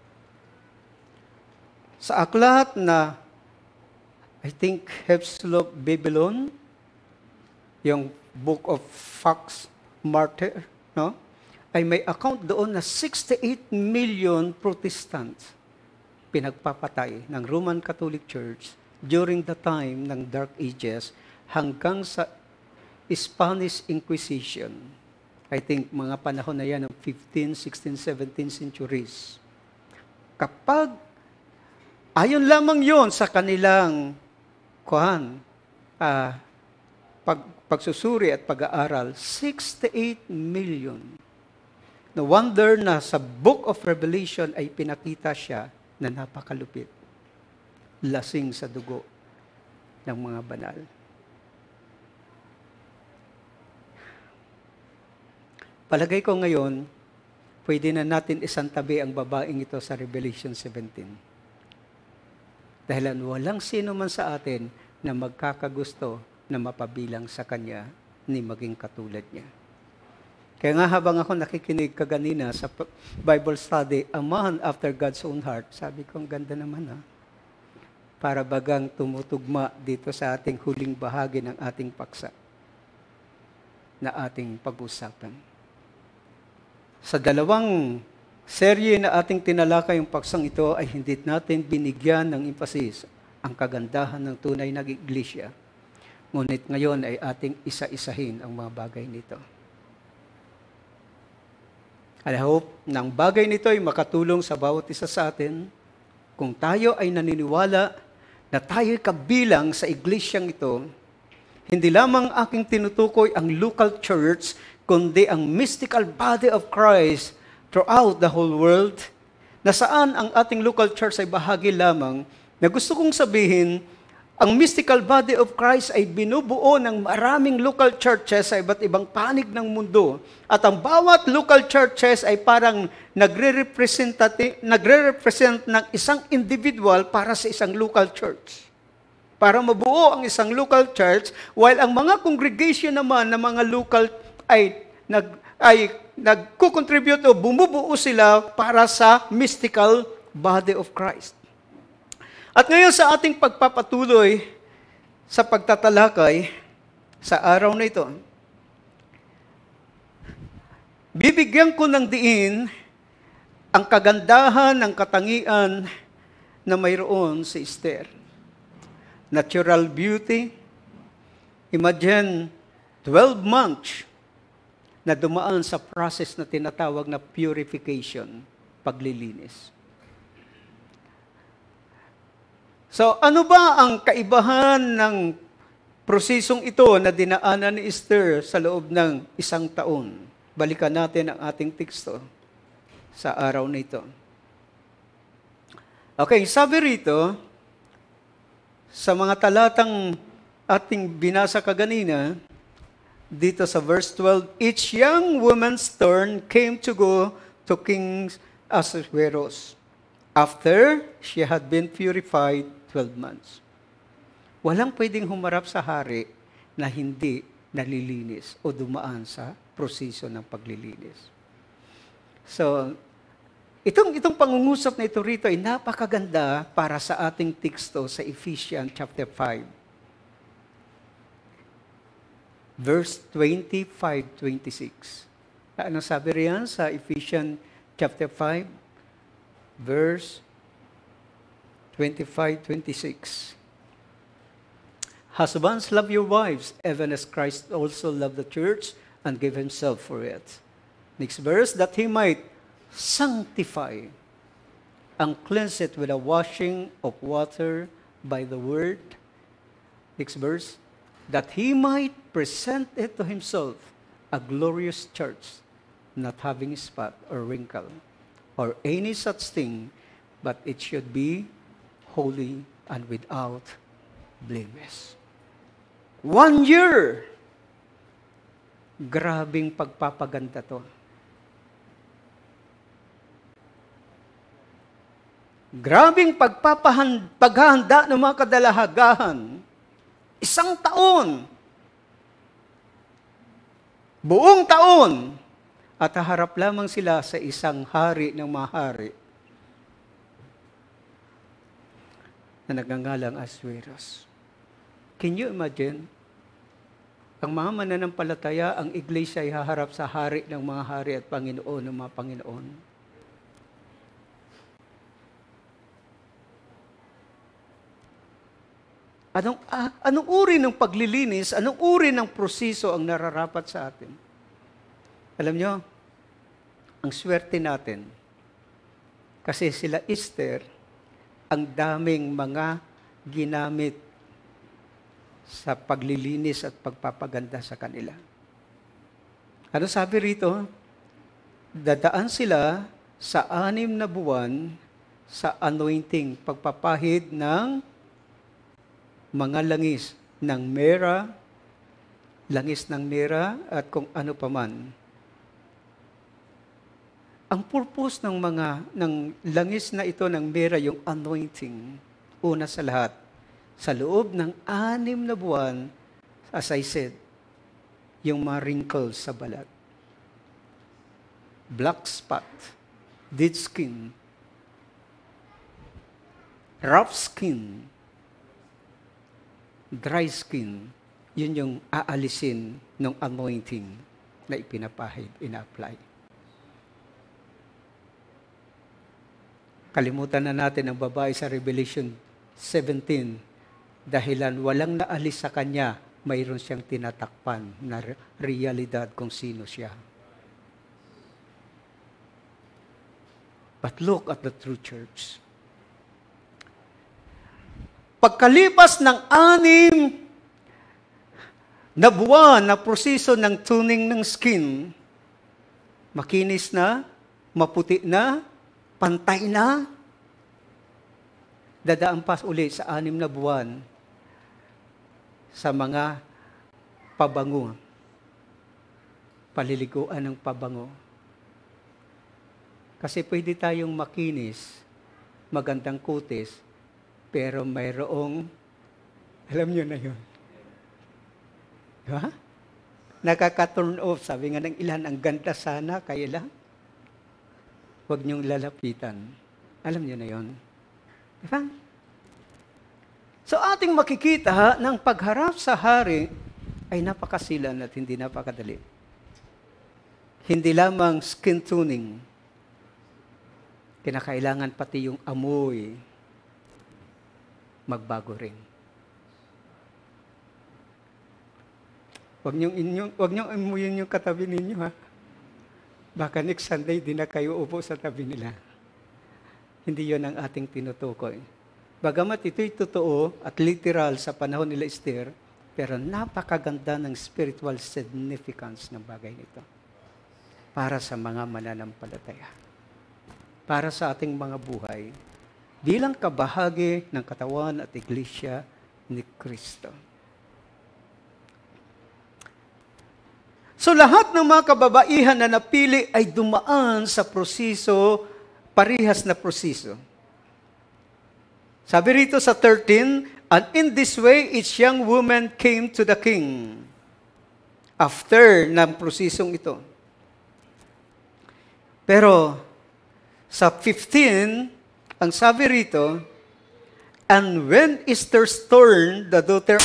Sa aklat na, I think, Hephzibah Babylon, yung Book of Fox Martyr, no? Ay may account doon na 68 million Protestants pinagpapatay ng Roman Catholic Church during the time ng Dark Ages hanggang sa Spanish Inquisition. I think mga panahon na yan ng 15, 16, 17 centuries. Kapag ayon lamang yon sa kanilang pagsusuri at pag-aaral, 68 million. No wonder na sa Book of Revelation ay pinakita siya na napakalupit. Lasing sa dugo ng mga banal. Palagay ko ngayon, pwede na natin isantabi ang babaeng ito sa Revelation 17. Dahil walang sino man sa atin na magkakagusto na mapabilang sa kanya ni maging katulad niya. Kaya nga habang ako nakikinig kaganina sa Bible study, A Man After God's Own Heart, sabi ko, ang ganda naman para bagang tumutugma dito sa ating huling bahagi ng ating paksa na ating pag-usapan. Sa dalawang serye na ating tinalakay yung paksang ito ay hindi natin binigyan ng emphasis ang kagandahan ng tunay na iglesia. Ngunit ngayon ay ating isa-isahin ang mga bagay nito. I hope na ang bagay nito ay makatulong sa bawat isa sa atin kung tayo ay naniniwala na tayo'y kabilang sa iglesyang ito. Hindi lamang aking tinutukoy ang local church, kundi ang mystical body of Christ throughout the whole world, na saan ang ating local church ay bahagi lamang, na gusto kong sabihin, ang mystical body of Christ ay binubuo ng maraming local churches sa iba't ibang panig ng mundo. At ang bawat local churches ay parang nagre-represent ng isang individual para sa isang local church. Para mabuo ang isang local church, while ang mga congregation naman ng mga local ay nagko-contribute o bumubuo sila para sa mystical body of Christ. At ngayon sa ating pagpapatuloy sa pagtatalakay sa araw na ito, bibigyan ko ng diin ang kagandahan ng katangian na mayroon si Esther. Natural beauty. Imagine 12 months na dumaan sa process na tinatawag na purification, paglilinis. So, ano ba ang kaibahan ng prosesong ito na dinaanan ni Esther sa loob ng 1 taon? Balikan natin ang ating teksto sa araw na ito. Okay, sabi rito, sa mga talatang ating binasa kaganina, dito sa verse 12, each young woman's turn came to go to King Ahasuerus after she had been purified 12 months. Walang pwedeng humarap sa hari na hindi nalilinis o dumaan sa proseso ng paglilinis. So, itong pangungusap na ito rito ay napakaganda para sa ating teksto sa Ephesians chapter 5. Verse 25-26. Ano sabi riyan sa Ephesians chapter 5, verse 25-26. Husbands, love your wives, even as Christ also loved the church and gave himself for it. Next verse, that he might sanctify and cleanse it with a washing of water by the word. Next verse, that he might present it to himself a glorious church, not having spot or wrinkle or any such thing, but it should be holy and without blameless. 1 year! Grabing pagpapaganda to. Grabing paghahanda ng mga kadalahagahan. 1 taon. Buong taon. At haharap lamang sila sa isang hari ng mga hari na nagngangalang Ahasuerus. Can you imagine? Ang mga mananampalataya, ang iglesia ay haharap sa hari ng mga hari at Panginoon ng mga Panginoon. Anong uri ng paglilinis, anong uri ng proseso ang nararapat sa atin? Alam nyo, ang swerte natin, kasi sila Esther, ang daming mga ginamit sa paglilinis at pagpapaganda sa kanila. Ano sabi rito? Dadaan sila sa 6 na buwan sa anointing, pagpapahid ng mga langis ng mera, langis ng mera, at kung ano paman. Ang purpose ng langis na ito ng mera, yung anointing, una sa lahat, sa loob ng 6 na buwan, as I said, yung mga wrinkles sa balat. black spot, dead skin, rough skin, dry skin, yun yung aalisin ng anointing na ipinapahid, ina-apply. Kalimutan na natin ang babae sa Revelation 17. Dahilan walang naalis sa kanya, mayroon siyang tinatakpan na realidad kung sino siya. But look at the true church. Pagkalipas ng 6 na buwan na proseso ng tuning ng skin, makinis na, maputi na, pantay na, dadaan pa ulit sa 6 na buwan sa mga pabango, paliliguan ng pabango. Kasi pwede tayong makinis, magandang kutis, pero mayroong, alam nyo na yun. Diba? Nakaka-turn off. Sabi nga ng ilan, ang ganda sana, kaya lang. Huwag niyong lalapitan. Alam niyo na yun. Diba? So ating makikita ng pagharap sa hari ay napakasilan at hindi napakadali. Hindi lamang skin tuning. Kinakailangan pati yung amoy magbago rin. Huwag niyong amuyin yung katabi ninyo, ha? Baka next Sunday, di na kayo upo sa tabi nila. Hindi yon ang ating tinutukoy. Bagamat ito'y totoo at literal sa panahon nila Esther, pero napakaganda ng spiritual significance ng bagay nito para sa mga mananampalataya. Para sa ating mga buhay, bilang kabahagi ng katawan at iglesia ni Kristo. So lahat ng mga kababaihan na napili ay dumaan sa proseso, parihas na proseso. Sabi rito sa 13, and in this way each young woman came to the king. After ng prosesong ito. Pero sa 15, ang sabi rito, and when Esther's turned, the daughter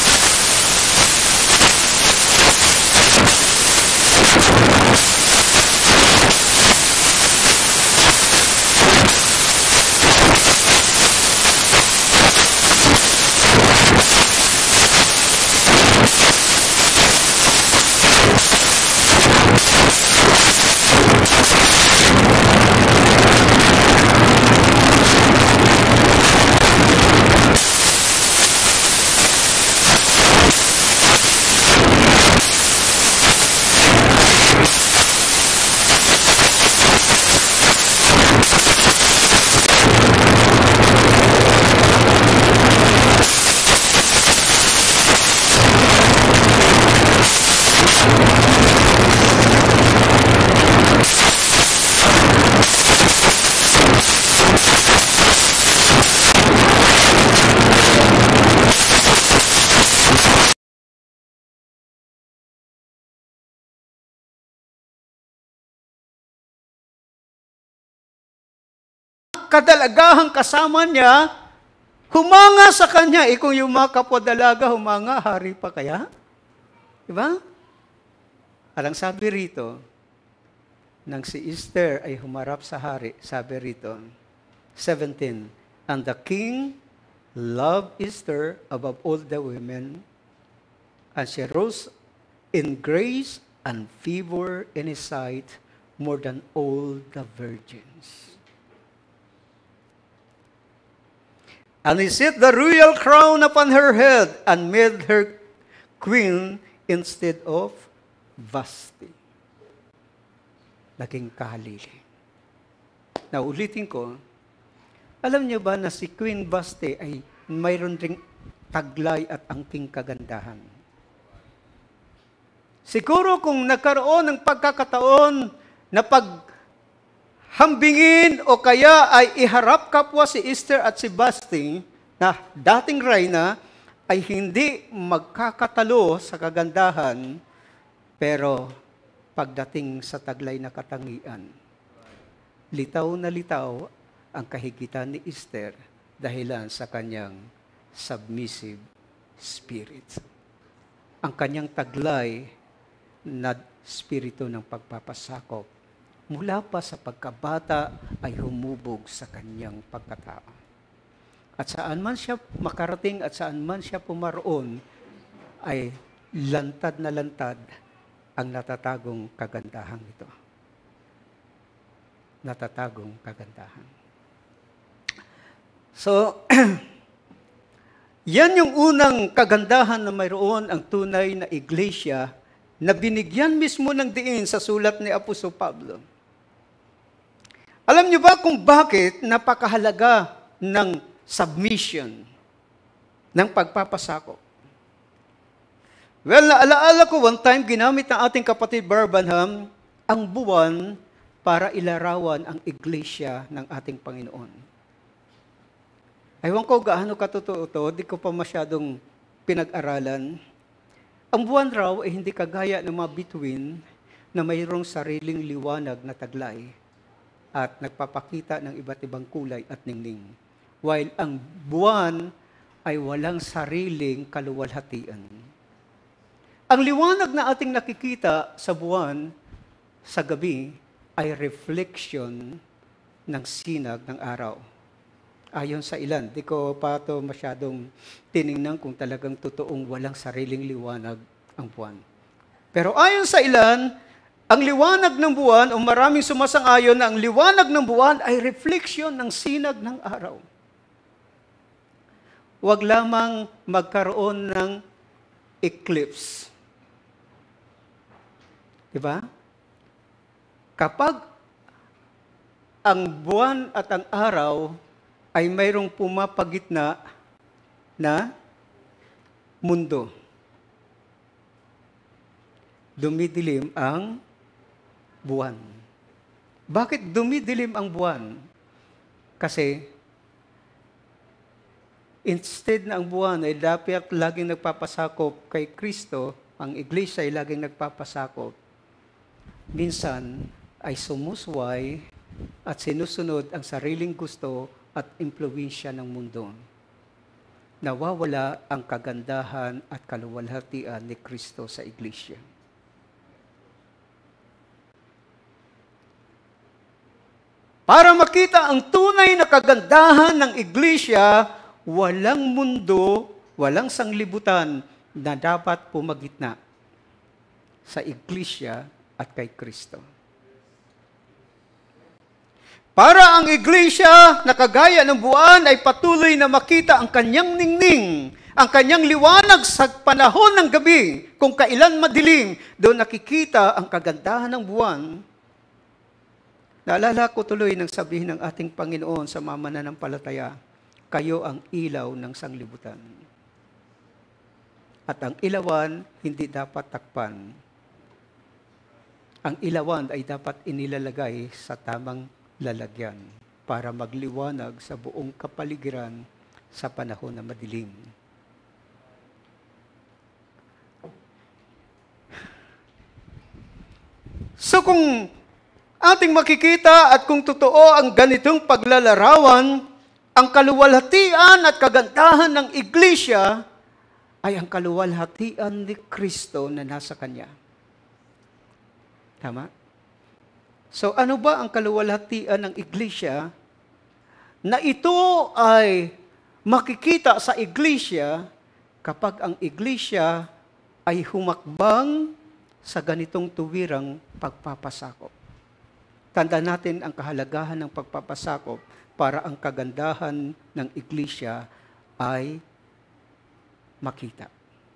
kadalagahang kasama niya, humanga sa kanya. Kung yung mga kapwa-dalaga humanga, hari pa kaya? Diba? Alang sabi rito, nang si Esther ay humarap sa hari, sabi rito, 17, and the king loved Esther above all the women, and she rose in grace and favor in his sight more than all the virgins. And he set the royal crown upon her head and made her queen instead of Vasti. Naging kahalili. Naulitin ko, alam niyo ba na si Queen Vasti ay mayroon ring taglay at angking kagandahan? Siguro kung nagkaroon ng pagkakataon na paghambingin o kaya ay iharap kapwa si Esther at si Vasti na dating reyna ay hindi magkakatalo sa kagandahan, pero pagdating sa taglay na katangian, litaw na litaw ang kahigitan ni Esther dahilan sa kanyang submissive spirit. Ang kanyang taglay na spirito ng pagpapasakop mula pa sa pagkabata ay humubog sa kanyang pagkatao. At saan man siya makarating at saan man siya pumaroon, ay lantad na lantad ang natatagong kagandahan ito. Natatagong kagandahan. So, yan yung unang kagandahan na mayroon ang tunay na iglesia na binigyan mismo ng diin sa sulat ni Apostol Pablo. Alam niyo ba kung bakit napakahalaga ng submission, ng pagpapasakop? Well, naalaala ko one time, ginamit ng ating kapatid Barbanham ang buwan para ilarawan ang iglesia ng ating Panginoon. Ewan ko gaano katotoo ito, di ko pa masyadong pinag-aralan. Ang buwan raw ay hindi kagaya ng mga bituin na mayroong sariling liwanag na taglay at nagpapakita ng iba't ibang kulay at ningning. While ang buwan ay walang sariling kaluwalhatian. Ang liwanag na ating nakikita sa buwan sa gabi ay reflection ng sinag ng araw. Ayon sa ilan, di ko pa ito masyadong tiningnan kung talagang totoong walang sariling liwanag ang buwan. Pero ayon sa ilan, ang liwanag ng buwan, o maraming sumasang-ayon na ang liwanag ng buwan ay reflection ng sinag ng araw. Huwag lamang magkaroon ng eclipse. Diba? Kapag ang buwan at ang araw ay mayroong pumapagitna na mundo, dumidilim ang buwan. Bakit dumidilim ang buwan? Kasi instead na ang buwan ay dapat laging nagpapasakop kay Kristo, ang iglesia ay laging nagpapasakop, minsan ay sumusway at sinusunod ang sariling gusto at impluwensya ng mundo. Nawawala ang kagandahan at kaluwalhatian ni Kristo sa iglesia. Para makita ang tunay na kagandahan ng iglesia, walang mundo, walang sanglibutan na dapat pumagitna sa iglesia at kay Kristo. Para ang iglesia na kagaya ng buwan ay patuloy na makita ang kanyang ningning, ang kanyang liwanag sa panahon ng gabi, kung kailan madilim, doon nakikita ang kagandahan ng buwan. Naalala ko tuloy ng sabihin ng ating Panginoon sa mga mananampalataya, kayo ang ilaw ng sanglibutan. At ang ilawan, hindi dapat takpan. Ang ilawan ay dapat inilalagay sa tamang lalagyan para magliwanag sa buong kapaligiran sa panahon na madilim. So kung ating makikita at kung totoo ang ganitong paglalarawan, ang kaluwalhatian at kagandahan ng iglesia ay ang kaluwalhatian ni Kristo na nasa Kanya. Tama? So ano ba ang kaluwalhatian ng iglesia na ito ay makikita sa iglesia kapag ang iglesia ay humakbang sa ganitong tuwirang pagpapasakop? Tanda natin ang kahalagahan ng pagpapasakop para ang kagandahan ng iglesia ay makita.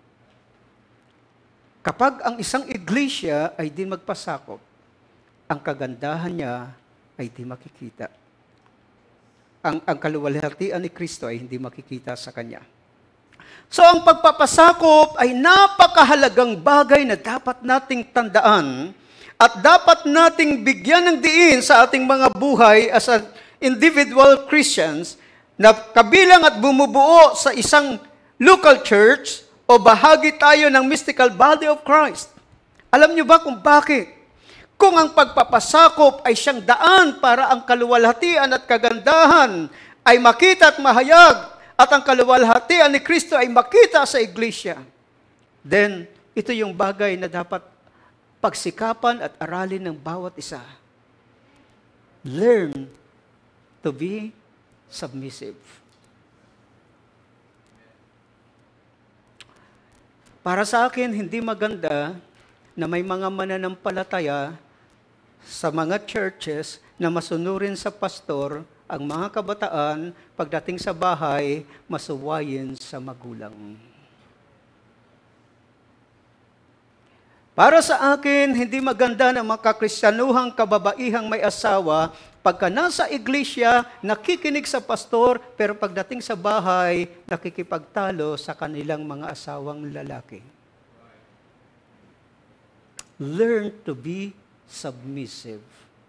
Kapag ang isang iglesia ay di magpasakop, ang kagandahan niya ay di makikita. Ang kaluwalhatian ni Kristo ay hindi makikita sa Kanya. So ang pagpapasakop ay napakahalagang bagay na dapat nating tandaan at dapat nating bigyan ng diin sa ating mga buhay as individual Christians na kabilang at bumubuo sa isang local church o bahagi tayo ng mystical body of Christ. Alam niyo ba kung bakit? Kung ang pagpapasakop ay siyang daan para ang kaluwalhatian at kagandahan ay makita at mahayag, at ang kaluwalhatian ni Kristo ay makita sa iglesia, then ito yung bagay na dapat pagsikapan at aralin ng bawat isa. Learn to be submissive. Para sa akin, hindi maganda na may mga mananampalataya sa mga churches na masunurin sa pastor ang mga kabataan pagdating sa bahay, masuwayin sa magulang. Para sa akin, hindi maganda na makakristyanuhang kababaihang may asawa pagka nasa iglesia, nakikinig sa pastor, pero pagdating sa bahay, nakikipagtalo sa kanilang mga asawang lalaki. Learn to be submissive.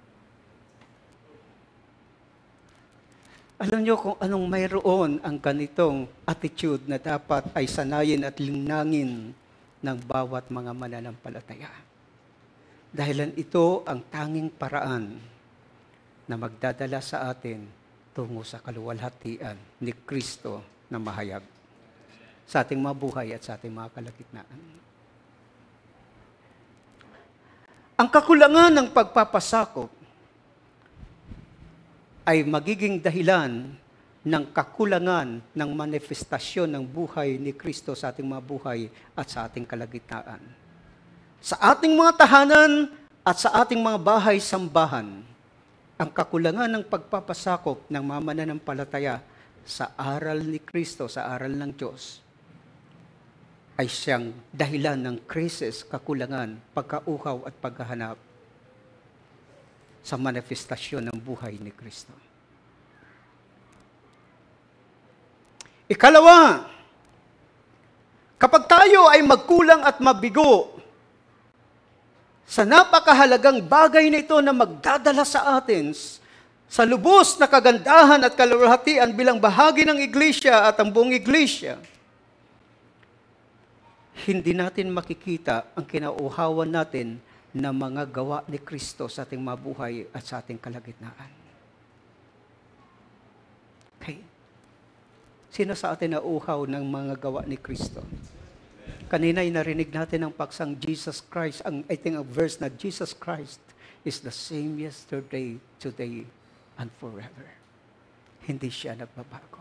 Alam niyo kung anong mayroon ang ganitong attitude na dapat ay sanayin at linangin ng bawat mga mananampalataya. Dahilan ito ang tanging paraan na magdadala sa atin tungo sa kaluwalhatian ni Kristo na mahayag sa ating mga buhay at sa ating mga kalagitnaan. Ang kakulangan ng pagpapasakop ay magiging dahilan ng kakulangan ng manifestasyon ng buhay ni Kristo sa ating mga buhay at sa ating kalagitnaan. Sa ating mga tahanan at sa ating mga bahay-sambahan, ang kakulangan ng pagpapasakop ng mga mananampalataya sa aral ni Kristo, sa aral ng Diyos, ay siyang dahilan ng krisis, kakulangan, pagkauhaw at paghahanap sa manifestasyon ng buhay ni Kristo. Ikalawa, kapag tayo ay magkulang at mabigo sa napakahalagang bagay na ito na magdadala sa atin sa lubos na kagandahan at kaluwalhatian bilang bahagi ng iglesia at ang buong iglesia, hindi natin makikita ang kinauhawan natin na mga gawa ni Kristo sa ating mabuhay at sa ating kalagitnaan. Okay. Sino sa atin nauhaw ng mga gawa ni Kristo? Kanina'y narinig natin ang paksang Jesus Christ, I think ang verse na Jesus Christ is the same yesterday, today, and forever. Hindi siya nagbabago.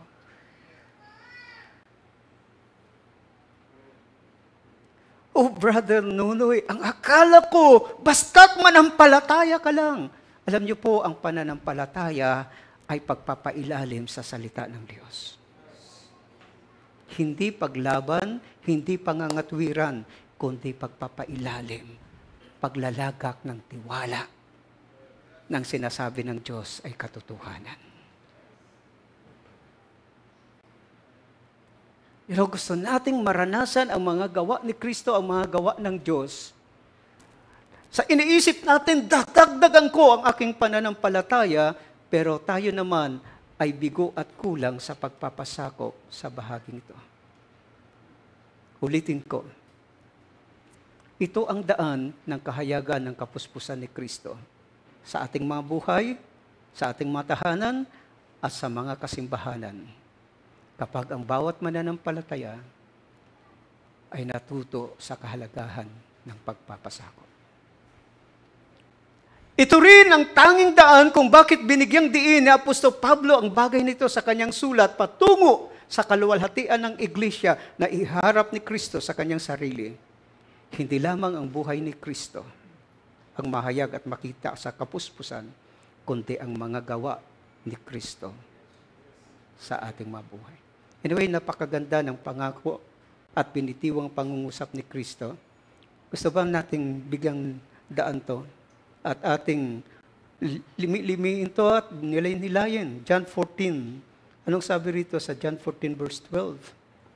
Oh, Brother Nunoy, ang akala ko, basta't manampalataya ka lang. Alam niyo po, ang pananampalataya ay pagpapailalim sa salita ng Diyos. Hindi paglaban, hindi pangangatwiran, kundi pagpapailalim, paglalagak ng tiwala ng sinasabi ng Diyos ay katotohanan. Pero gusto nating maranasan ang mga gawa ni Kristo, ang mga gawa ng Diyos. Sa iniisip natin, dadagdagan ko ang aking pananampalataya, pero tayo naman ay bigo at kulang sa pagpapasakop sa bahaging ito. Ulitin ko, ito ang daan ng kahayagan ng kapuspusan ni Kristo sa ating mga buhay, sa ating mga tahanan, at sa mga kasimbahanan. Kapag ang bawat mananampalataya ay natuto sa kahalagahan ng pagpapasakop. Ito rin ang tanging daan kung bakit binigyang diin ni Apostol Pablo ang bagay nito sa kanyang sulat patungo sa kaluwalhatian ng iglesia na iharap ni Kristo sa kanyang sarili. Hindi lamang ang buhay ni Kristo ang mahayag at makita sa kapuspusan, kundi ang mga gawa ni Kristo sa ating mabuhay. Anyway, napakaganda ng pangako at binitiwang pangungusap ni Kristo. Gusto ba nating bigyang daan to at ating limiin to at nilay-nilayin? John 14. Anong sabi rito sa John 14 verse 12?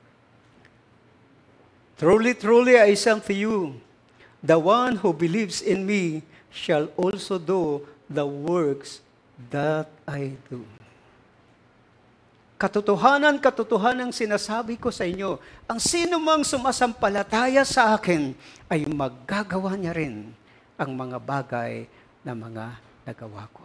Truly, truly, I say unto you, the one who believes in me shall also do the works that I do. Katotohanan sinasabi ko sa inyo, ang sino mang sumasampalataya sa akin ay maggagawa niya rin ang mga bagay na mga nagawa ko.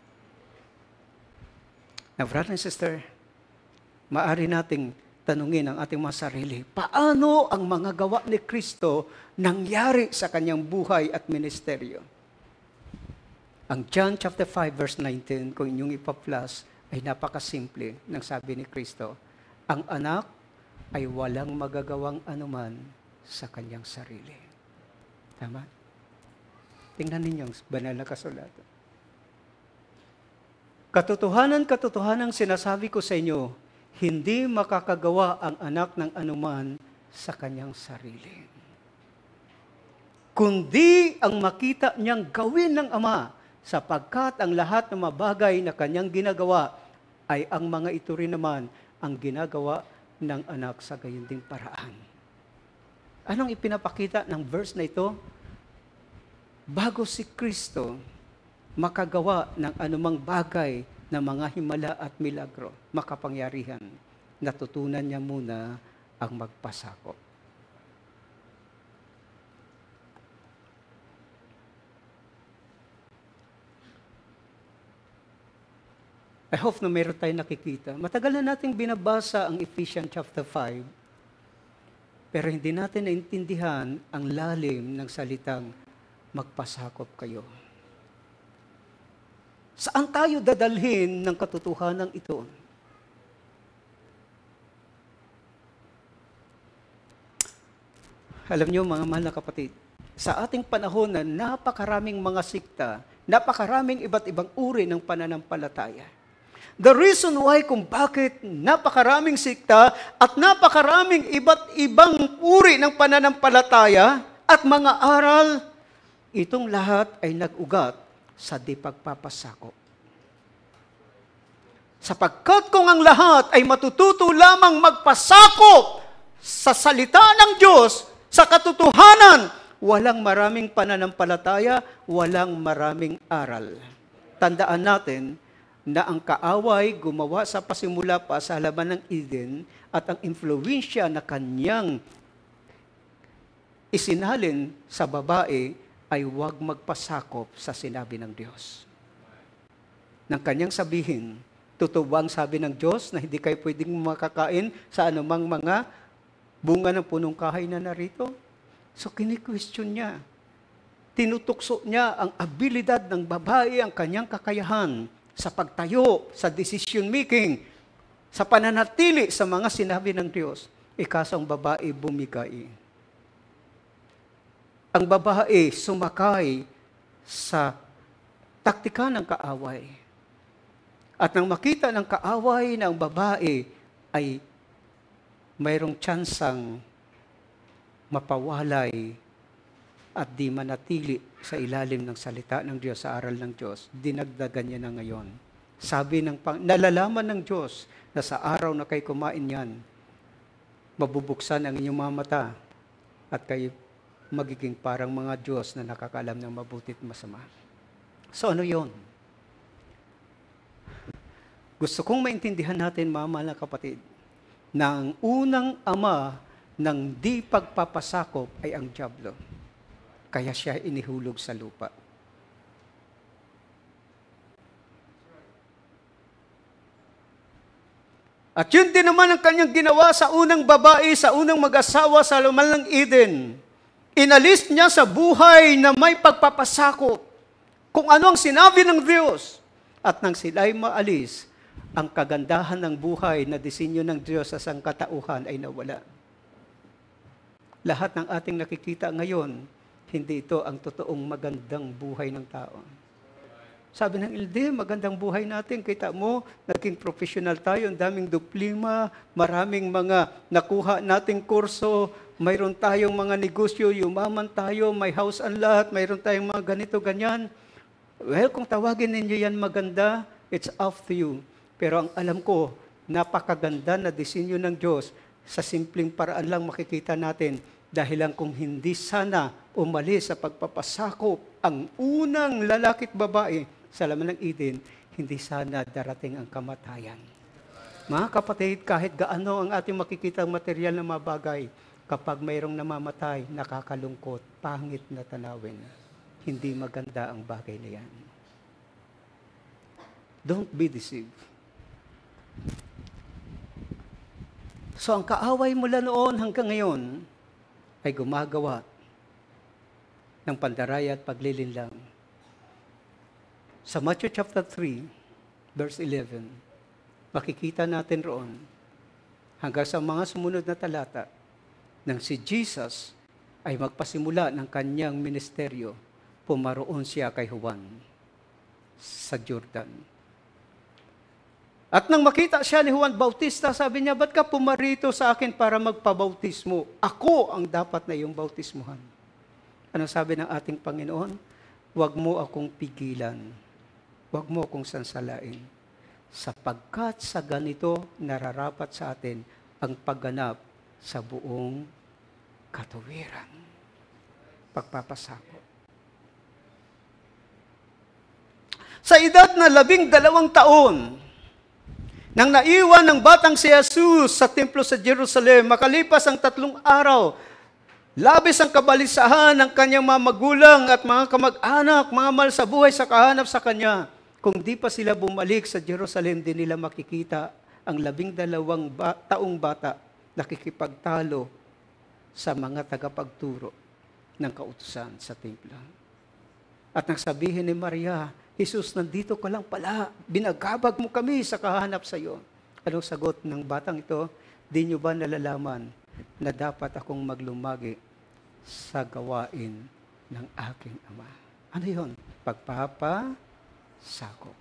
Now, brother and sister, maaari nating tanungin ang ating mga sarili, paano ang mga gawa ni Kristo nangyari sa kanyang buhay at ministeryo? Ang John chapter 5 verse 19, kung inyong ipa-plus, ay napakasimple ng sabi ni Kristo, ang anak ay walang magagawang anuman sa kanyang sarili. Tama? Tingnan ninyo ang banal na kasulatan. Katotohanan sinasabi ko sa inyo, hindi makakagawa ang anak ng anuman sa kanyang sarili. Kundi ang makita niyang gawin ng Ama, sapagkat ang lahat ng mga bagay na kanyang ginagawa ay ang mga ito rin naman ang ginagawa ng anak sa gayon ding paraan. Anong ipinapakita ng verse na ito? Bago si Kristo makagawa ng anumang bagay na mga himala at milagro, makapangyarihan, natutunan niya muna ang magpasakop. I hope na meron tayong nakikita. Matagal na nating binabasa ang Ephesians chapter 5, pero hindi natin naintindihan ang lalim ng salitang magpasakop kayo. Saan tayo dadalhin ng katotohanan ito? Alam niyo mga mahal na kapatid, sa ating panahon na napakaraming mga sikta, napakaraming iba't ibang uri ng pananampalataya. The reason why kung bakit napakaraming sikta at napakaraming iba't ibang uri ng pananampalataya at mga aral, itong lahat ay nag-ugat sa di pagpapasakop. Sapagkat kung ang lahat ay matututo lamang magpasakop sa salita ng Diyos, sa katotohanan, walang maraming pananampalataya, walang maraming aral. Tandaan natin na ang kaaway gumawa sa pasimula pa sa halaman ng Eden at ang impluwensya na kanyang isinalin sa babae ay huwag magpasakop sa sinabi ng Diyos. Nang kanyang sabihin, totoo bang sabi ng Diyos na hindi kayo pwedeng makakain sa anumang mga bunga ng punong kahoy na narito? So kini-question niya. Tinutukso niya ang abilidad ng babae, ang kanyang kakayahan sa pagtayo, sa decision making, sa pananatili sa mga sinabi ng Diyos. Kaso ang babae bumigay. Ang babae sumakay sa taktika ng kaaway. At nang makita ng kaaway na ang babae ay mayroong tsansang mapawalay at di manatili sa ilalim ng salita ng Diyos, sa aral ng Diyos, dinagdagan niya na ngayon. Sabi nalalaman ng Diyos na sa araw na kayo kumain yan, mabubuksan ang inyong mga mata at kayo magiging parang mga Diyos na nakakaalam ng mabuti at masama. So ano yon? Gusto kong maintindihan natin, mga mahal na kapatid, na ang unang ama ng di pagpapasakop ay ang dyablo. Kaya siya inihulog sa lupa. At yun din naman ang kanyang ginawa sa unang babae, sa unang mag-asawa sa halaman ng Eden. Inalis niya sa buhay na may pagpapasakop kung ano ang sinabi ng Diyos. At nang sila'y maalis, ang kagandahan ng buhay na disenyo ng Diyos sa sangkatauhan ay nawala. Lahat ng ating nakikita ngayon, hindi ito ang totoong magandang buhay ng tao. Sabi ng LD, magandang buhay natin. Kita mo, naging professional tayo, ang daming diploma, maraming mga nakuha nating kurso, mayroon tayong mga negosyo, yumaman tayo, may house and lot, mayroon tayong mga ganito, ganyan. Well, kung tawagin ninyo yan maganda, it's up to you. Pero ang alam ko, napakaganda na disenyo ng Diyos, sa simpleng paraan lang makikita natin, dahil lang kung hindi sana umalis sa pagpapasakop ang unang lalaki at babae sa laman ng Eden, hindi sana darating ang kamatayan. Mga kapatid, kahit gaano ang ating makikita material na mga bagay, kapag mayroong namamatay, nakakalungkot, pangit na tanawin. hindi maganda ang bagay na yan. Don't be deceived. So ang kaaway mula noon hanggang ngayon ay gumagawa ng pandaraya at paglilinlang. Sa Matthew chapter 3, verse 11, makikita natin roon hanggang sa mga sumunod na talata nang si Jesus ay magpasimula ng kanyang ministeryo, pumaroon siya kay Juan sa Jordan. At nang makita siya ni Juan Bautista, sabi niya, ba't ka pumarito sa akin para magpabautismo? Ako ang dapat na iyong bautismuhan. Ano sabi ng ating Panginoon? Huwag mo akong pigilan. Huwag mo akong sansalain. Sapagkat sa ganito, nararapat sa atin ang pagganap sa buong katuwiran. Pagpapasakop. Sa edad na 12 taon, nang naiwan ng batang si Jesus sa templo sa Jerusalem, makalipas ang 3 araw, labis ang kabalisahan ng kanyang mga magulang at mga kamag-anak, mga mahal sa buhay sa kahanap sa kanya. Kung di pa sila bumalik sa Jerusalem, din nila makikita ang 12 taong bata nakikipagtalo sa mga tagapagturo ng kautusan sa templo. At nang sabihin ni Maria, Jesus, nandito ka lang pala. Binagabag mo kami sa kahanap sa iyo. Anong sagot ng batang ito? Di nyo ba nalalaman na dapat akong maglumagi sa gawain ng aking ama? Ano yun? Pagpapasakop.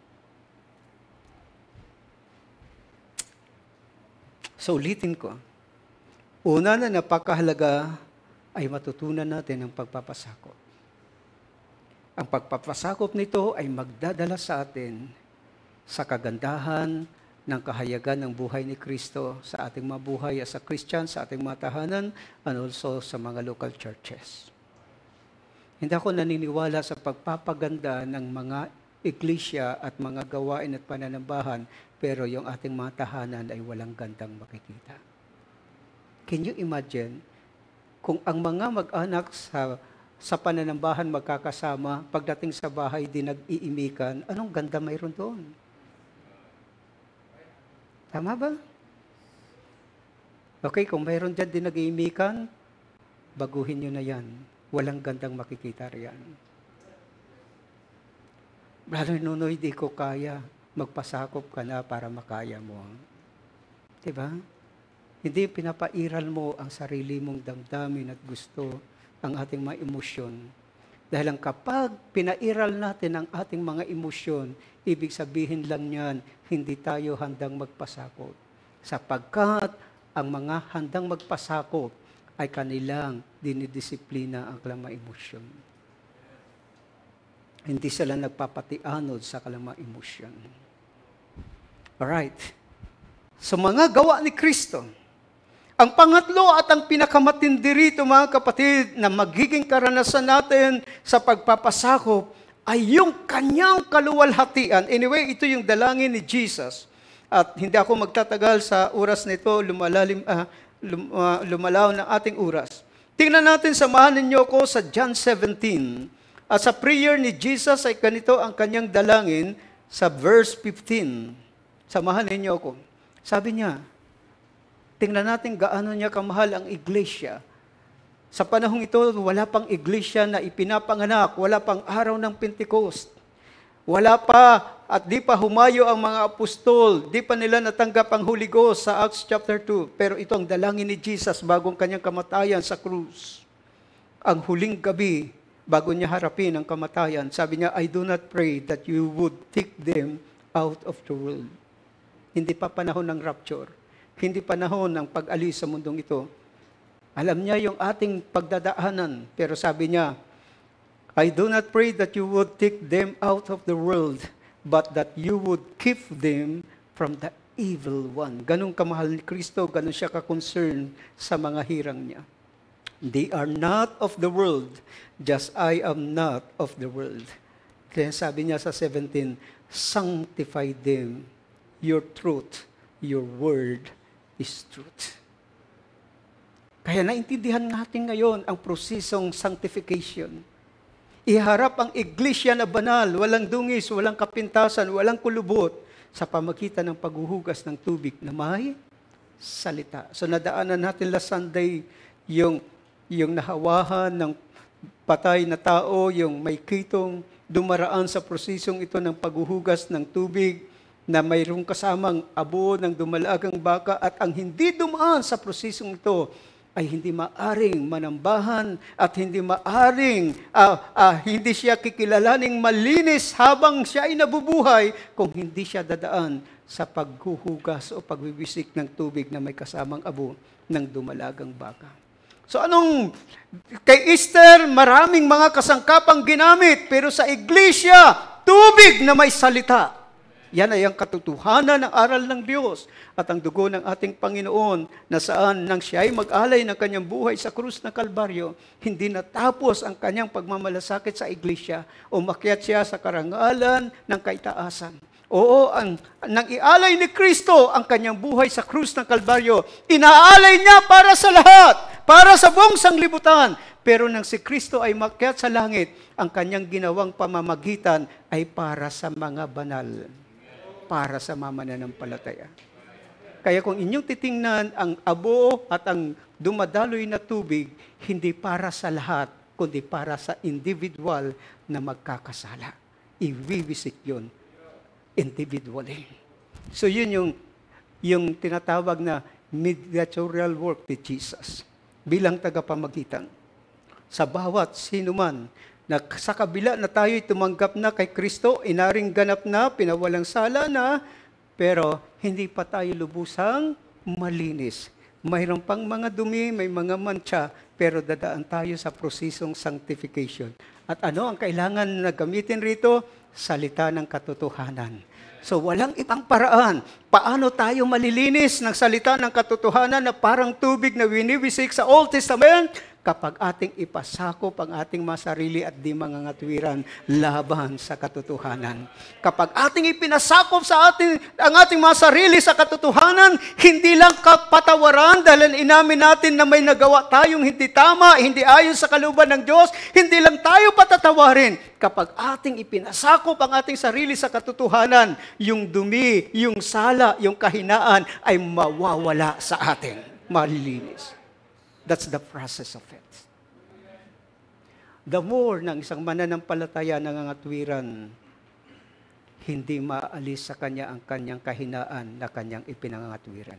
So ulitin ko. Una na napakahalaga ay matutunan natin ang pagpapasakop. Ang pagpapasakop nito ay magdadala sa atin sa kagandahan ng kahayagan ng buhay ni Kristo sa ating mga buhay as a Christian, sa ating mga tahanan, and also sa mga local churches. Hindi ako naniniwala sa pagpapaganda ng mga iglesia at mga gawain at pananambahan, pero yung ating mga tahanan ay walang gandang makikita. Can you imagine kung ang mga mag-anak sa pananambahan magkakasama, pagdating sa bahay di nag-iimikan, anong ganda mayroon doon? Tama ba? Okay, kung mayroon dyan di nag-iimikan, baguhin nyo na yan. Walang gandang makikita riyan. Brother Nunoy, di ko kaya. Magpasakop ka na para makaya mo. Diba? Hindi pinapairal mo ang sarili mong damdamin at gusto, ang ating mga emosyon. Dahil ang kapag pinairal natin ang ating mga emosyon, ibig sabihin lang yan, hindi tayo handang magpasakop. Sapagkat ang mga handang magpasakop ay kanilang dinidisiplina ang kanilang mga emosyon. Hindi sila nagpapatianod sa kanilang mga emosyon. Alright. So mga gawa ni Kristo, ang pangatlo at ang pinakamatindi rito, mga kapatid, na magiging karanasan natin sa pagpapasakop ay yung kanyang kaluwalhatian. Anyway, ito yung dalangin ni Jesus. At hindi ako magtatagal sa oras nito, lumalaw ng ating oras. Tingnan natin, samahan ninyo ko sa John 17. At sa prayer ni Jesus ay ganito ang kanyang dalangin sa verse 15. Samahan ninyo ko. Sabi niya, tingnan natin gaano niya kamahal ang iglesia. Sa panahong ito, wala pang iglesia na ipinapanganak, wala pang araw ng Pentecost. Wala pa at di pa humayo ang mga apostol, di pa nila natanggap ang Holy Ghost sa Acts chapter 2. Pero ito ang dalangin ni Jesus bagong kanyang kamatayan sa krus. Ang huling gabi, bago niya harapin ang kamatayan, sabi niya, I do not pray that you would take them out of the world. Hindi pa panahon ng rapture. Hindi panahon ng pag-alis sa mundong ito. Alam niya yung ating pagdadaanan. Pero sabi niya, I do not pray that you would take them out of the world, but that you would keep them from the evil one. Ganun kamahal ni Kristo, ganun siya ka-concern sa mga hirang niya. They are not of the world, just I am not of the world. Kaya sabi niya sa 17, sanctify them, your truth, your word is truth. Kaya naintindihan natin ngayon ang prosesong sanctification. Iharap ang iglesia na banal, walang dungis, walang kapintasan, walang kulubot, sa pamagitan ng paghuhugas ng tubig na may salita. So nadaanan natin last Sunday yung nahawahan ng patay na tao, yung may kitong dumaraan sa prosesong ito ng paghuhugas ng tubig na mayroong kasamang abo ng dumalagang baka at ang hindi dumaan sa prosesong ito ay hindi maaring manambahan at hindi maaring, hindi siya kikilalaning malinis habang siya ay nabubuhay kung hindi siya dadaan sa paghuhugas o pagbibisik ng tubig na may kasamang abo ng dumalagang baka. So kay Easter, maraming mga kasangkapang ginamit, pero sa iglesia, tubig na may salita. Yan ay ang katotohanan ng aral ng Diyos at ang dugo ng ating Panginoon na saan nang siya ay mag-alay ng kanyang buhay sa krus ng Kalbaryo, hindi natapos ang kanyang pagmamalasakit sa iglesia. Umakyat siya sa karangalan ng kaitaasan. Oo, nang ialay ni Kristo ang kanyang buhay sa krus ng Kalbaryo, inaalay niya para sa lahat, para sa buong sanglibutan. Pero nang si Kristo ay makyat sa langit, ang kanyang ginawang pamamagitan ay para sa mga banal, para sa mananampalataya. Kaya kung inyong titingnan, ang abo at ang dumadaloy na tubig, hindi para sa lahat, kundi para sa individual na magkakasala. Iwiwisik yun individually. So yun yung tinatawag na mediatorial work ni Jesus bilang tagapamagitan. Sa bawat sino man na sa kabila na tayo'y tumanggap na kay Kristo, inaring ganap na, pinawalang sala na, pero hindi pa tayo lubusang malinis. Mayroon pang mga dumi, may mga mancha, pero dadaan tayo sa prosesong sanctification. At ano ang kailangan na gamitin rito? Salita ng katotohanan. So walang ibang paraan. Paano tayo malilinis ng salita ng katotohanan na parang tubig na winiwisik sa Old Testament? Kapag ating ipasakop ang ating mga sarili at di mangangatwiran laban sa katotohanan. Kapag ating ipinasakop ang ating mga sarili sa katotohanan, hindi lang kapatawaran dahil inamin natin na may nagawa tayong hindi tama, hindi ayon sa kalooban ng Diyos, hindi lang tayo patatawarin. Kapag ating ipinasakop ang ating sarili sa katotohanan, yung dumi, yung sala, yung kahinaan ay mawawala sa atin. Malilinis. That's the process of it. The more ng isang mananampalataya nangangatwiran, hindi maalis sa kanya ang kanyang kahinaan na kanyang ipinangangatwiran.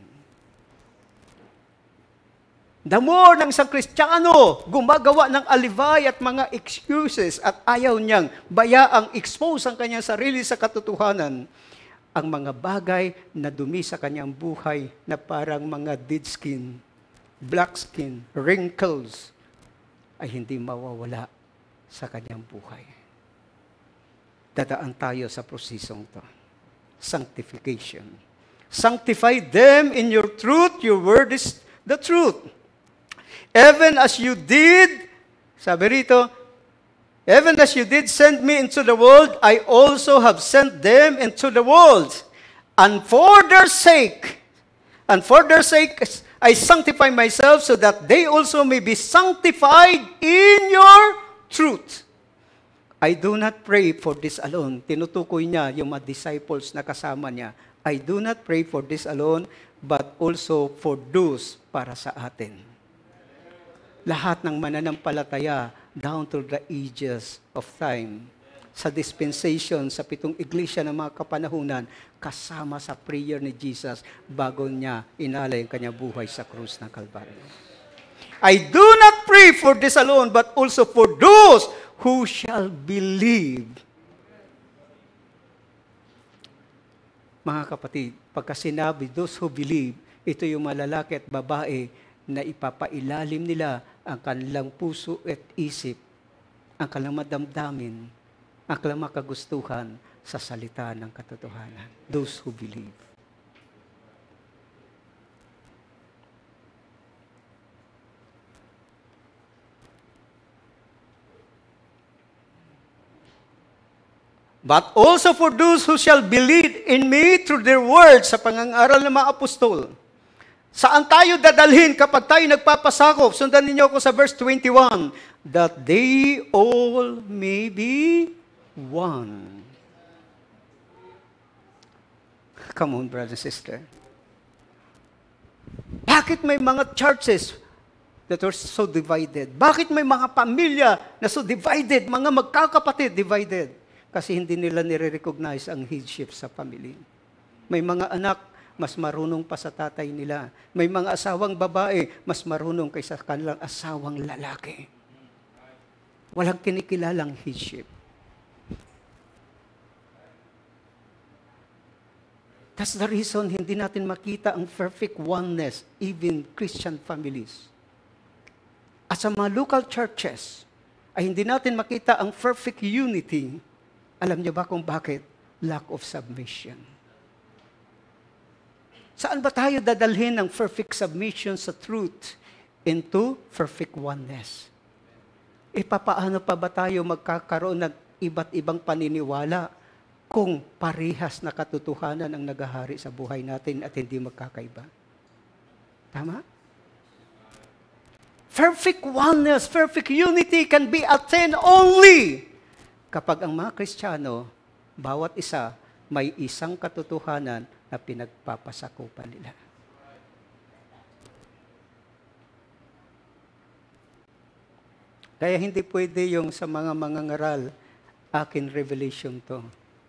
The more ng isang Kristiyano gumagawa ng alibay at mga excuses at ayaw niyang bayaang expose ang kanyang sarili sa katotohanan, ang mga bagay na dumi sa kanyang buhay na parang mga dead skin, black skin, wrinkles, ay hindi mawawala sa kanyang buhay. Dadaan tayo sa prosesong ito. Sanctification. Sanctify them in your truth. Your word is the truth. Even as you did, sabi rito, even as you did send me into the world, I also have sent them into the world. And for their sake, I sanctify myself so that they also may be sanctified in your truth. I do not pray for this alone. Tinutukoy niya yung mga disciples na kasama niya. I do not pray for this alone, but also for those para sa atin. Lahat ng mananampalataya down to the ages of time. Sa dispensation, sa 7 iglesia ng mga kapanahunan, kasama sa prayer ni Jesus bago niya inalay ang kanyang buhay sa krus ng Kalbaryo. I do not pray for this alone, but also for those who shall believe. Mga kapatid, pagka sinabi, those who believe, ito yung malalaki at babae na ipapailalim nila ang kanilang puso at isip, ang kanilang madamdamin, ang kanilang makagustuhan sa salita ng katotohanan. Those who believe. But also for those who shall believe in me through their words, sa pangangaral ng mga apostol. Saan tayo dadalhin kapag tayo nagpapasakop? Sundan ninyo ako sa verse 21. That they all may be one. Come on, brother and sister. Bakit may mga churches that are so divided? Bakit may mga pamilya na so divided, mga magkakapatid divided? Kasi hindi nila nire-recognize ang headship sa family. May mga anak, mas marunong pa sa tatay nila. May mga asawang babae, mas marunong kaysa kanilang asawang lalaki. Walang kinikilalang headship. That's the reason hindi natin makita ang perfect oneness, even Christian families. At sa mga local churches, ay hindi natin makita ang perfect unity. Alam niyo ba kung bakit? Lack of submission. Saan ba tayo dadalhin ng perfect submission sa truth into perfect oneness? Papaano pa ba tayo magkakaroon ng iba't ibang paniniwala kung parehas na katotohanan ang nagahari sa buhay natin at hindi magkakaiba? Tama? Perfect oneness, perfect unity can be attained only kapag ang mga Kristiyano, bawat isa, may isang katotohanan na pinagpapasakupan nila. Kaya hindi pwede yung sa mga mangangaral, akin revelation to.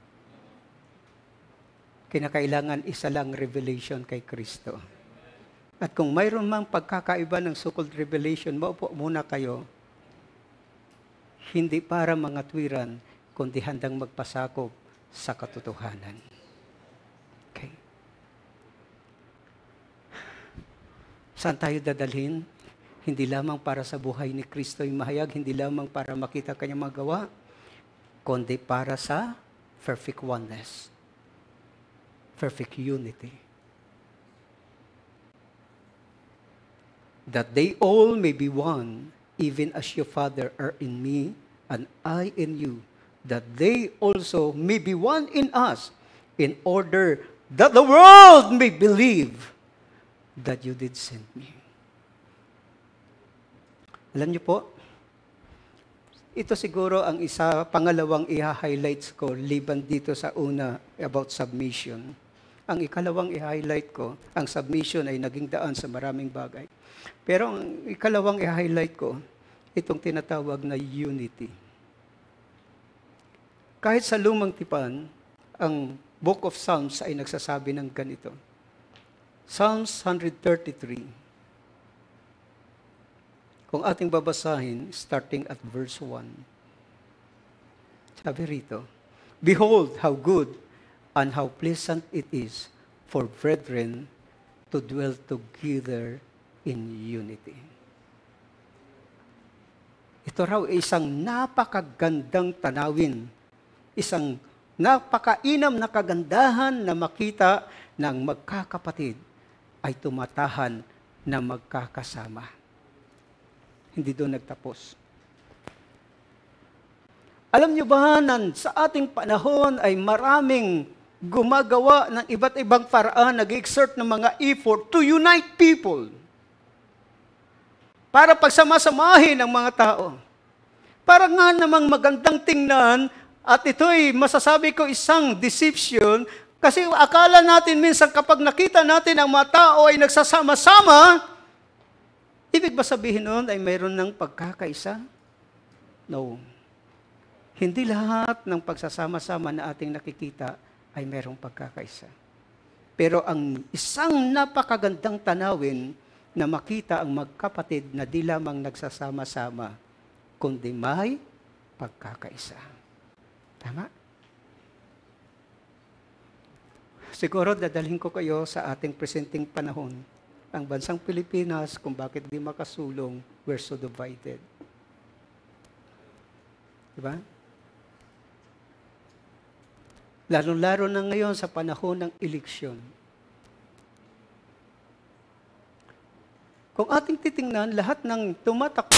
Kinakailangan isa lang revelation kay Kristo. At kung mayroon mang pagkakaiba ng so-called revelation, maupo muna kayo, hindi para mga tuwiran, kundi handang magpasakop sa katotohanan. Okay. Saan tayo dadalhin? Hindi lamang para sa buhay ni Kristo yung mahayag, hindi lamang para makita kanyang magawa, kundi para sa perfect oneness, perfect unity. That they all may be one, even as your Father are in me, and I in you, that they also may be one in us, in order that the world may believe that you did send me. Alam niyo po, ito siguro ang pangalawang i-highlights ko, liban dito sa una about submission. Ang ikalawang i-highlight ko, ang submission ay naging daan sa maraming bagay. Pero ang ikalawang i-highlight ko, itong tinatawag na unity. Kahit sa lumang tipan, ang Book of Psalms ay nagsasabi ng ganito. Psalms 133. Kung ating babasahin, starting at verse 1. Sabi rito, Behold how good and how pleasant it is for brethren to dwell together in unity. Ito raw ay isang napakagandang tanawin, isang napakainam na kagandahan na makita ng magkakapatid ay tumatahan na magkakasama. Hindi doon nagtapos. Alam niyo ba na sa ating panahon ay maraming gumagawa ng iba't ibang paraan, nag-exert ng mga effort to unite people para pagsamasamahin ang mga tao. Para nga namang magandang tingnan at ito'y masasabi ko isang deception kasi akala natin minsan kapag nakita natin ang mga tao ay nagsasama-sama, ibig ba sabihin nun ay mayroon ng pagkakaisa? No. Hindi lahat ng pagsasama-sama na ating nakikita ay mayroong pagkakaisa. Pero ang isang napakagandang tanawin na makita ang magkapatid na di lamang nagsasama-sama, kundi may pagkakaisa. Tama? Siguro dadalhin ko kayo sa ating presenting panahon. Ang bansang Pilipinas, kung bakit di makasulong, we're so divided. Diba? Lalo-laro na ngayon sa panahon ng eleksyon. Kung ating titingnan, lahat ng tumatakbo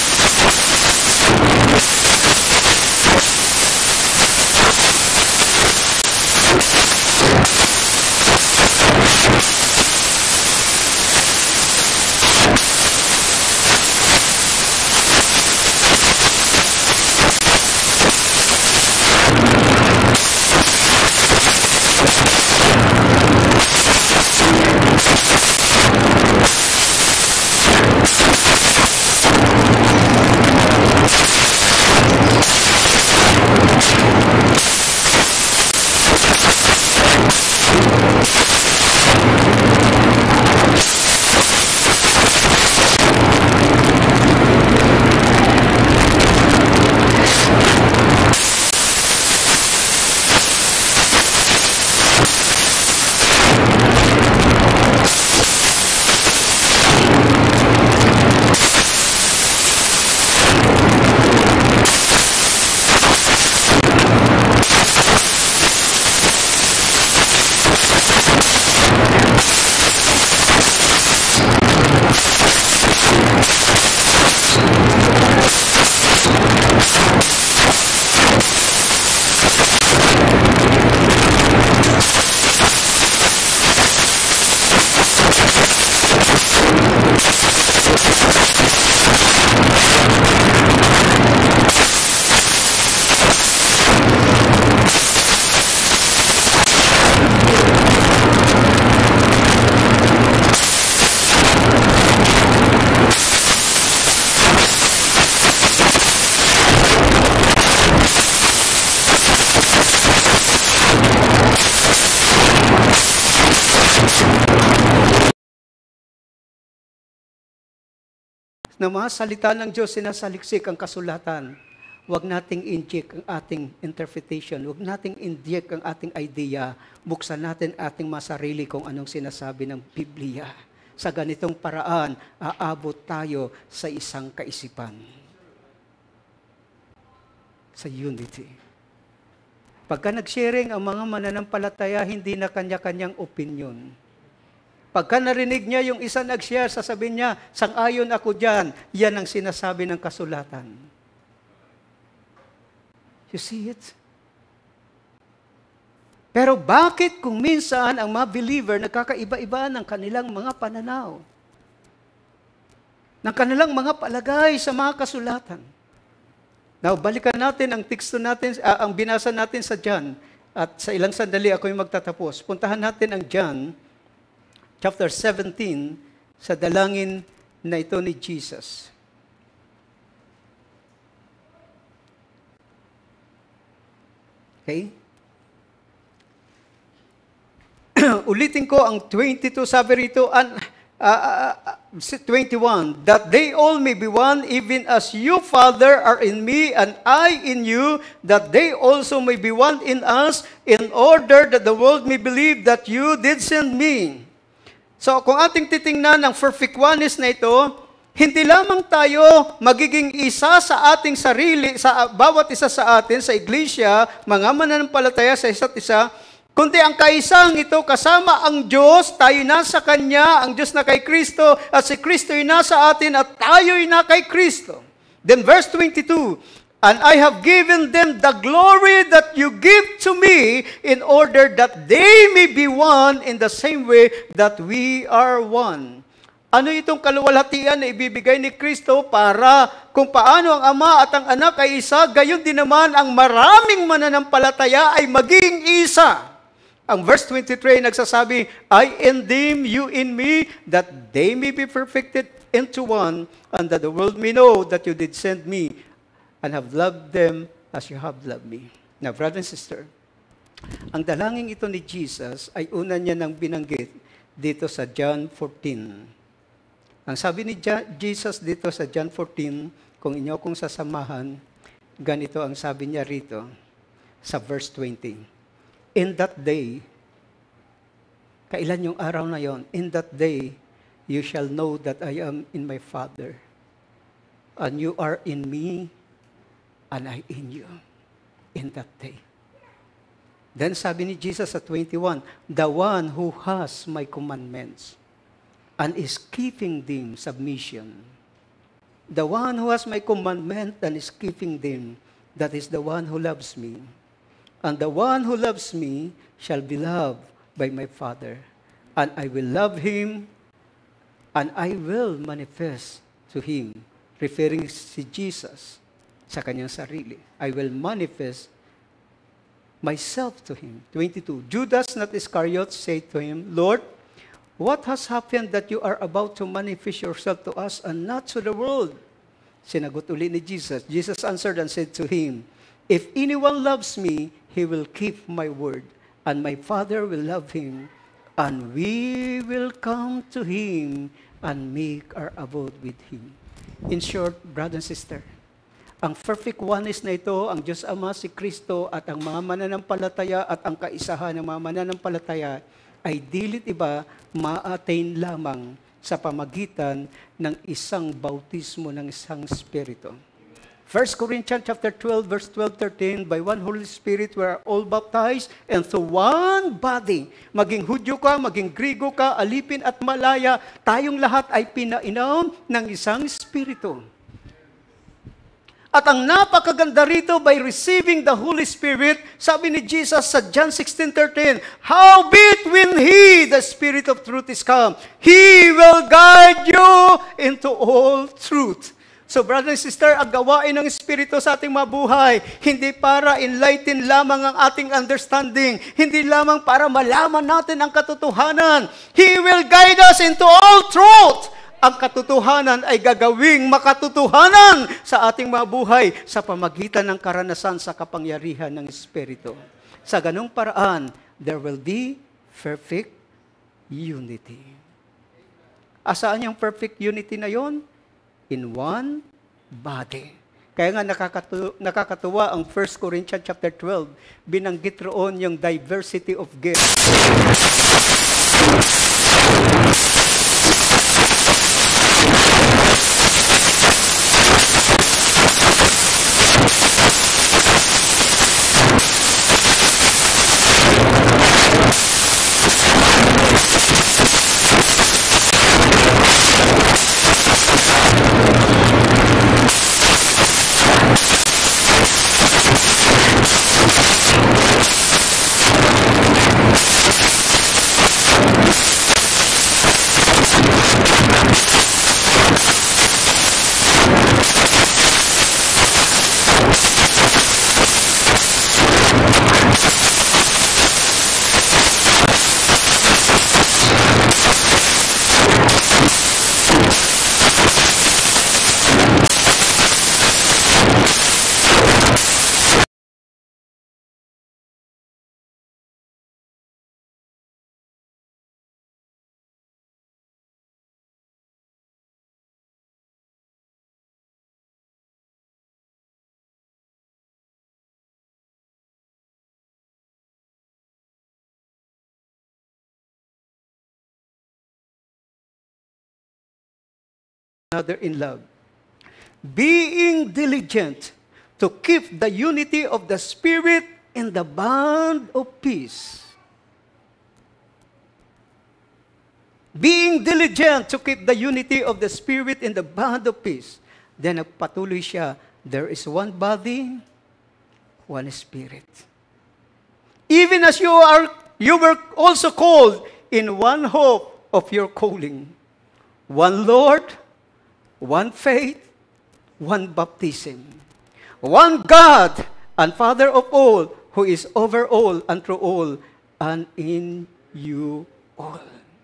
na mga salita ng Diyos, sinasaliksik ang kasulatan. Huwag nating inject ang ating interpretation. Huwag nating inject ang ating idea. Buksan natin ating masarili kung anong sinasabi ng Biblia. Sa ganitong paraan, aabot tayo sa isang kaisipan. Sa unity. Pagka nag-sharing ang mga mananampalataya, hindi na kanya-kanyang opinion. Pagka narinig niya yung isa nag-share, sasabihin niya, sang-ayon ako dyan, yan ang sinasabi ng kasulatan. You see it? Pero bakit kung minsan ang mga believer nagkakaiba-iba ng kanilang mga pananaw? Ng kanilang mga palagay sa mga kasulatan? Now, balikan natin ang teksto natin, ang binasa natin sa John. At sa ilang sandali ako yung magtatapos. Puntahan natin ang John, chapter 17, sa dalangin na ito ni Jesus. Okay? Ulitin ko ang 22, sabi rito, 21, that they all may be one, even as you, Father, are in me, and I in you, that they also may be one in us, in order that the world may believe that you did send me. So, kung ating titingnan ang perfect oneness na ito, hindi lamang tayo magiging isa sa ating sarili, sa bawat isa sa atin, sa iglesia, mga mananampalataya sa isa't isa, kundi ang kaisang ito kasama ang Diyos, tayo nasa Kanya, ang Diyos na kay Kristo, at si Kristo ay nasa atin, at tayo'y na kay Kristo. Then verse 22, and I have given them the glory that you give to me, in order that they may be one in the same way that we are one. Ano itong kaluwalhatian na ibibigay ni Kristo para kung paano ang Ama at ang Anak ay isa, gayon din naman ang maraming mananampalataya ay maging isa. Ang verse 23 nagsasabi, I in them, you in me, that they may be perfected into one, and that the world may know that you did send me, and have loved them as you have loved me. Now, brother and sister, ang dalangin ito ni Jesus ay una niya nang binanggit dito sa John 14. Ang sabi ni Jesus dito sa John 14, kung inyo kong sasamahan, ganito ang sabi niya rito sa verse 20. In that day, kailan yung araw na yon? In that day, you shall know that I am in my Father, and you are in me, and I in you. In that day. Then sabi ni Jesus sa 21, the one who has my commandments, and is keeping them, submission. The one who has my commandment and is keeping them, that is the one who loves me. And the one who loves me shall be loved by my Father. And I will love him, and I will manifest to him. Referring si Jesus sa kanyang sarili. I will manifest myself to him. 22. Judas, not Iscariot, said to him, Lord, what has happened that you are about to manifest yourself to us and not to the world? Sinagot uli ni Jesus. Jesus answered and said to him, if anyone loves me, he will keep my word, and my Father will love him, and we will come to him and make our abode with him. In short, brother and sister, ang perfect oneness na ito, ang Diyos Ama, si Kristo, at ang mga mananampalataya at ang kaisahan ng mga mananampalataya ay dilit iba ma-attain lamang sa pamagitan ng isang bautismo ng isang Espiritu. 1 Corinthians chapter 12, verse 12-13, by one Holy Spirit we are all baptized into one body. Maging Hudyo ka, maging Grigo ka, alipin at malaya, tayong lahat ay pinainom ng isang Espiritu. At ang napakaganda rito, by receiving the Holy Spirit, sabi ni Jesus sa John 16:13, howbeit when He, the Spirit of truth, is come, He will guide you into all truth. So, brother and sister, ang gawain ng Espiritu sa ating mabuhay, hindi para enlighten lamang ang ating understanding, hindi lamang para malaman natin ang katotohanan. He will guide us into all truth. Ang katotohanan ay gagawing makatotohanan sa ating mabuhay sa pamagitan ng karanasan sa kapangyarihan ng Espiritu. Sa ganung paraan, there will be perfect unity. Asaan yung perfect unity na yon? in one body. Kaya nga nakakatuwa ang 1 Corinthians chapter 12, binanggit roon yung diversity of gifts. Another in love. Being diligent to keep the unity of the Spirit in the bond of peace. Being diligent to keep the unity of the Spirit in the bond of peace. Then nagpatuloy siya, there is one body, one Spirit. Even as you were also called in one hope of your calling. One Lord, one faith, one baptism, one God and Father of all, who is over all and through all and in you all.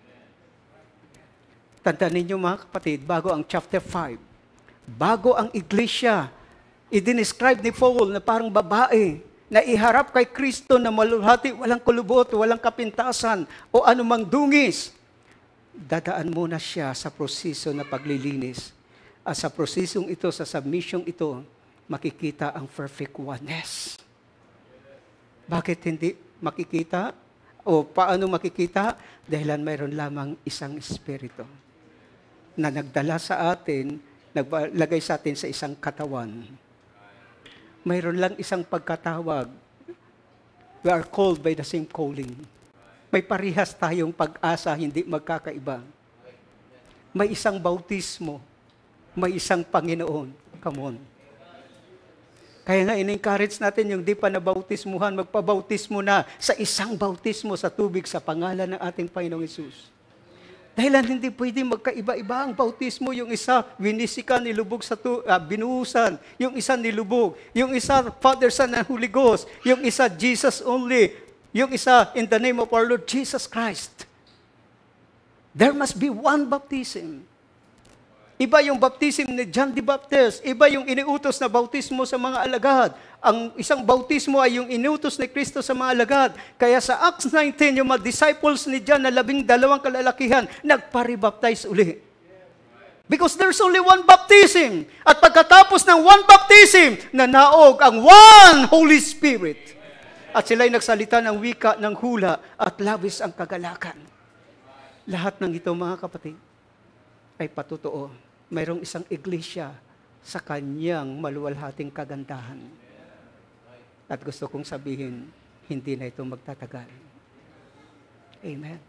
Tandaan ninyo mga kapatid, bago ang chapter 5, bago ang iglesia, i-describe ni Paul na parang babae na iharap kay Kristo na maluhati, walang kulubot, walang kapintasan o anumang dungis. Dadaan muna siya sa proseso na paglilinis. At sa prosesong ito, sa submission ito, makikita ang perfect oneness. Bakit hindi makikita? O paano makikita? Dahilan mayroon lamang isang Espiritu na nagdala sa atin, naglagay sa atin sa isang katawan. Mayroon lang isang pagkatawag. We are called by the same calling. May parihas tayong pag-asa, hindi magkakaiba. May isang bautismo. May isang Panginoon. Come on. Kaya nga, in-encourage natin yung di pa nabautismuhan, magpabautismo na sa isang bautismo sa tubig sa pangalan ng ating Panginoong Hesus. Dahilan hindi pwede magkaiba-iba ang bautismo. Yung isa, winisika, nilubog sa binuhusan. Yung isa, nilubog. Yung isa, Father, Son, and Holy Ghost. Yung isa, Jesus only. Yung isa, in the name of our Lord Jesus Christ. There must be one baptism. Iba yung baptism ni John the Baptist. Iba yung iniutos na bautismo sa mga alagad. Ang isang bautismo ay yung iniutos ni Kristo sa mga alagad. Kaya sa Acts 19, yung mga disciples ni John na 12 kalalakihan, nagparibaptize uli. Because there's only one baptism. At pagkatapos ng one baptism, nanaog ang one Holy Spirit. At sila'y nagsalita ng wika, ng hula, at labis ang kagalakan. Lahat ng ito, mga kapatid, ay patotoo. Mayroong isang iglesia sa kanyang maluwalhating kagandahan. At gusto kong sabihin, hindi na ito magtatagal. Amen.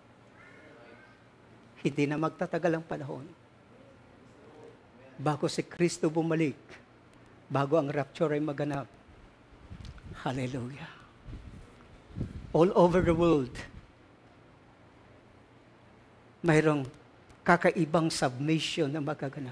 Hindi na magtatagal ang panahon. Bago si Kristo bumalik, bago ang rapture ay maganap. Hallelujah. All over the world, mayroong kakaibang submission na magaganap.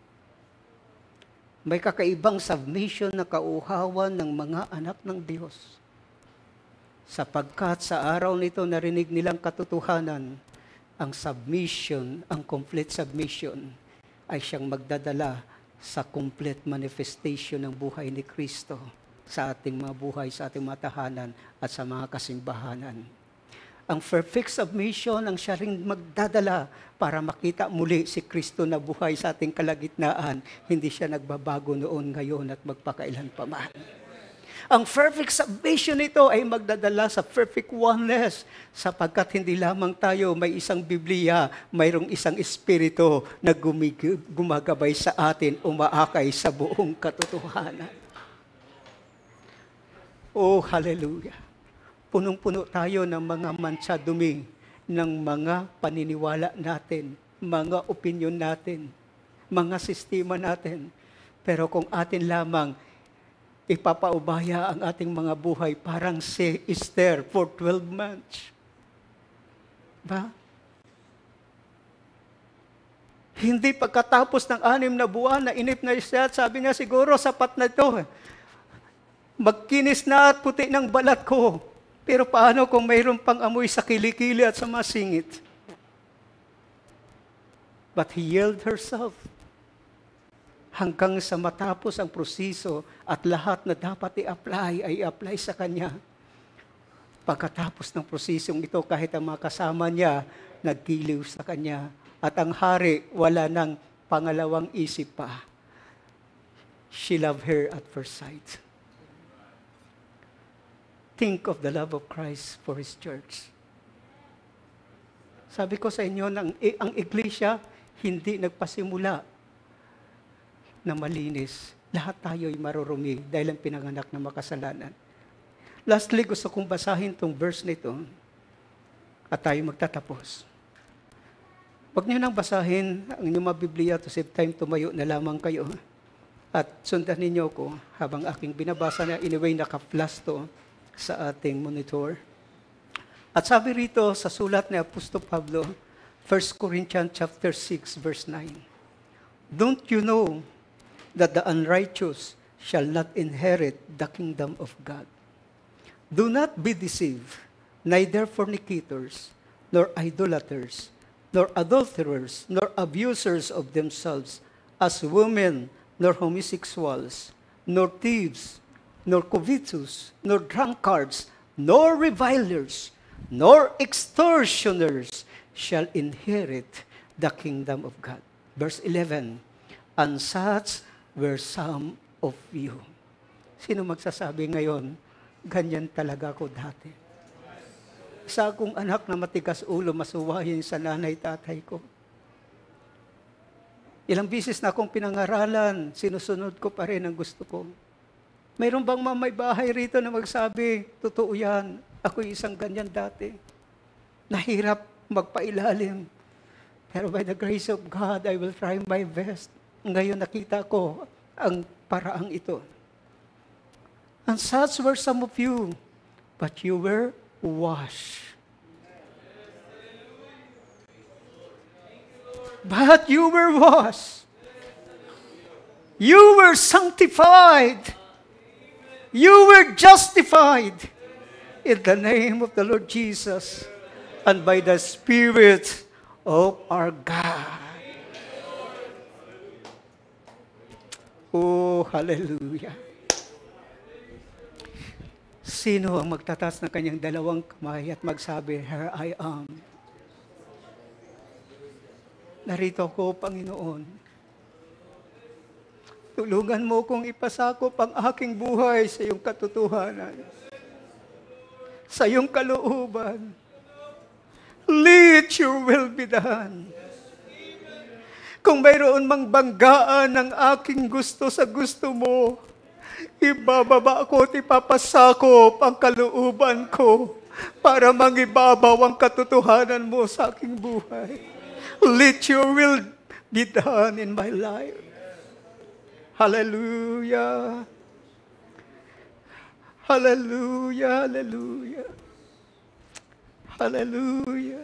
May kakaibang submission na kauhawan ng mga anak ng Diyos. Sapagkat sa araw nito narinig nilang katotohanan, ang submission, ang complete submission, ay siyang magdadala sa complete manifestation ng buhay ni Kristo sa ating mga buhay, sa ating mga tahanan at sa mga kasimbahanan. Ang perfect submission ang siya ring magdadala para makita muli si Kristo na buhay sa ating kalagitnaan. Hindi siya nagbabago noon, ngayon at magpakailan pa man. Ang perfect submission nito ay magdadala sa perfect oneness sapagkat hindi lamang tayo may isang Biblia, mayroong isang Espiritu na gumagabay sa atin, umaakay sa buong katotohanan. Oh, hallelujah! Punong-puno tayo ng mga mansadumi, ng mga paniniwala natin, mga opinion natin, mga sistema natin. Pero kung atin lamang ipapaubaya ang ating mga buhay parang si Esther for 12 months. Ba? Hindi pagkatapos ng 6 na buwan na inip na siya, sabi niya siguro sapat na ito. Magkinis na at puti ng balat ko. Pero paano kung mayroon pang amoy sa kilikili at sa masingit? But he yielded herself. Hanggang sa matapos ang proseso at lahat na dapat i-apply ay i-apply sa kanya. Pagkatapos ng prosesong ito, kahit ang mga kasama niya, nagkiliw sa kanya. At ang hari, wala nang pangalawang isip pa. She loved her at first sight. Think of the love of Christ for His church. Sabi ko sa inyo, ang iglesia hindi nagpasimula na malinis. Lahat tayo ay marurumi dahil ang pinanganak na makasalanan. Lastly, gusto kong basahin itong verse nito at tayo magtatapos. Huwag niyo nang basahin ang inyong mga Biblia to save time, tumayo na lamang kayo. At sundan ninyo ko habang aking binabasa na anyway naka-flash to sa ating monitor. At sabi rito sa sulat ni Apostol Pablo, 1 Corinthians chapter 6 verse 9. Don't you know that the unrighteous shall not inherit the kingdom of God? Do not be deceived, neither fornicators, nor idolaters, nor adulterers, nor abusers of themselves, as women, nor homosexuals, nor thieves, nor covetous, nor drunkards, nor revilers, nor extortioners shall inherit the kingdom of God. Verse 11, and such were some of you. Sino magsasabi ngayon, ganyan talaga ako dati? Isa akong anak na matigas ulo, masuwahin sa nanay tatay ko. Ilang bisis na akong pinangaralan, sinusunod ko pa rin ang gusto ko. Mayroon bang may bahay rito na magsabi, totoo yan, ako'y isang ganyan dati. Nahirap magpailalim. Pero by the grace of God, I will try my best. Ngayon nakita ko ang paraang ito. And such were some of you, but you were washed. But you were washed. You were sanctified. You were justified in the name of the Lord Jesus and by the Spirit of our God. Oh, hallelujah. Sino ang magtatas ng kanyang dalawang kamay at magsabi, Here I am. Narito ko, Panginoon. Tulungan mo kong ipasakop ang aking buhay sa iyong katotohanan, sa iyong kalooban. Let your will be done. Kung mayroon mang banggaan ng aking gusto sa gusto mo, ibababa ko at ipapasakop ang kalooban ko para mangibabaw ang katotohanan mo sa aking buhay. Let your will be done in my life. Hallelujah. Hallelujah, hallelujah. Hallelujah.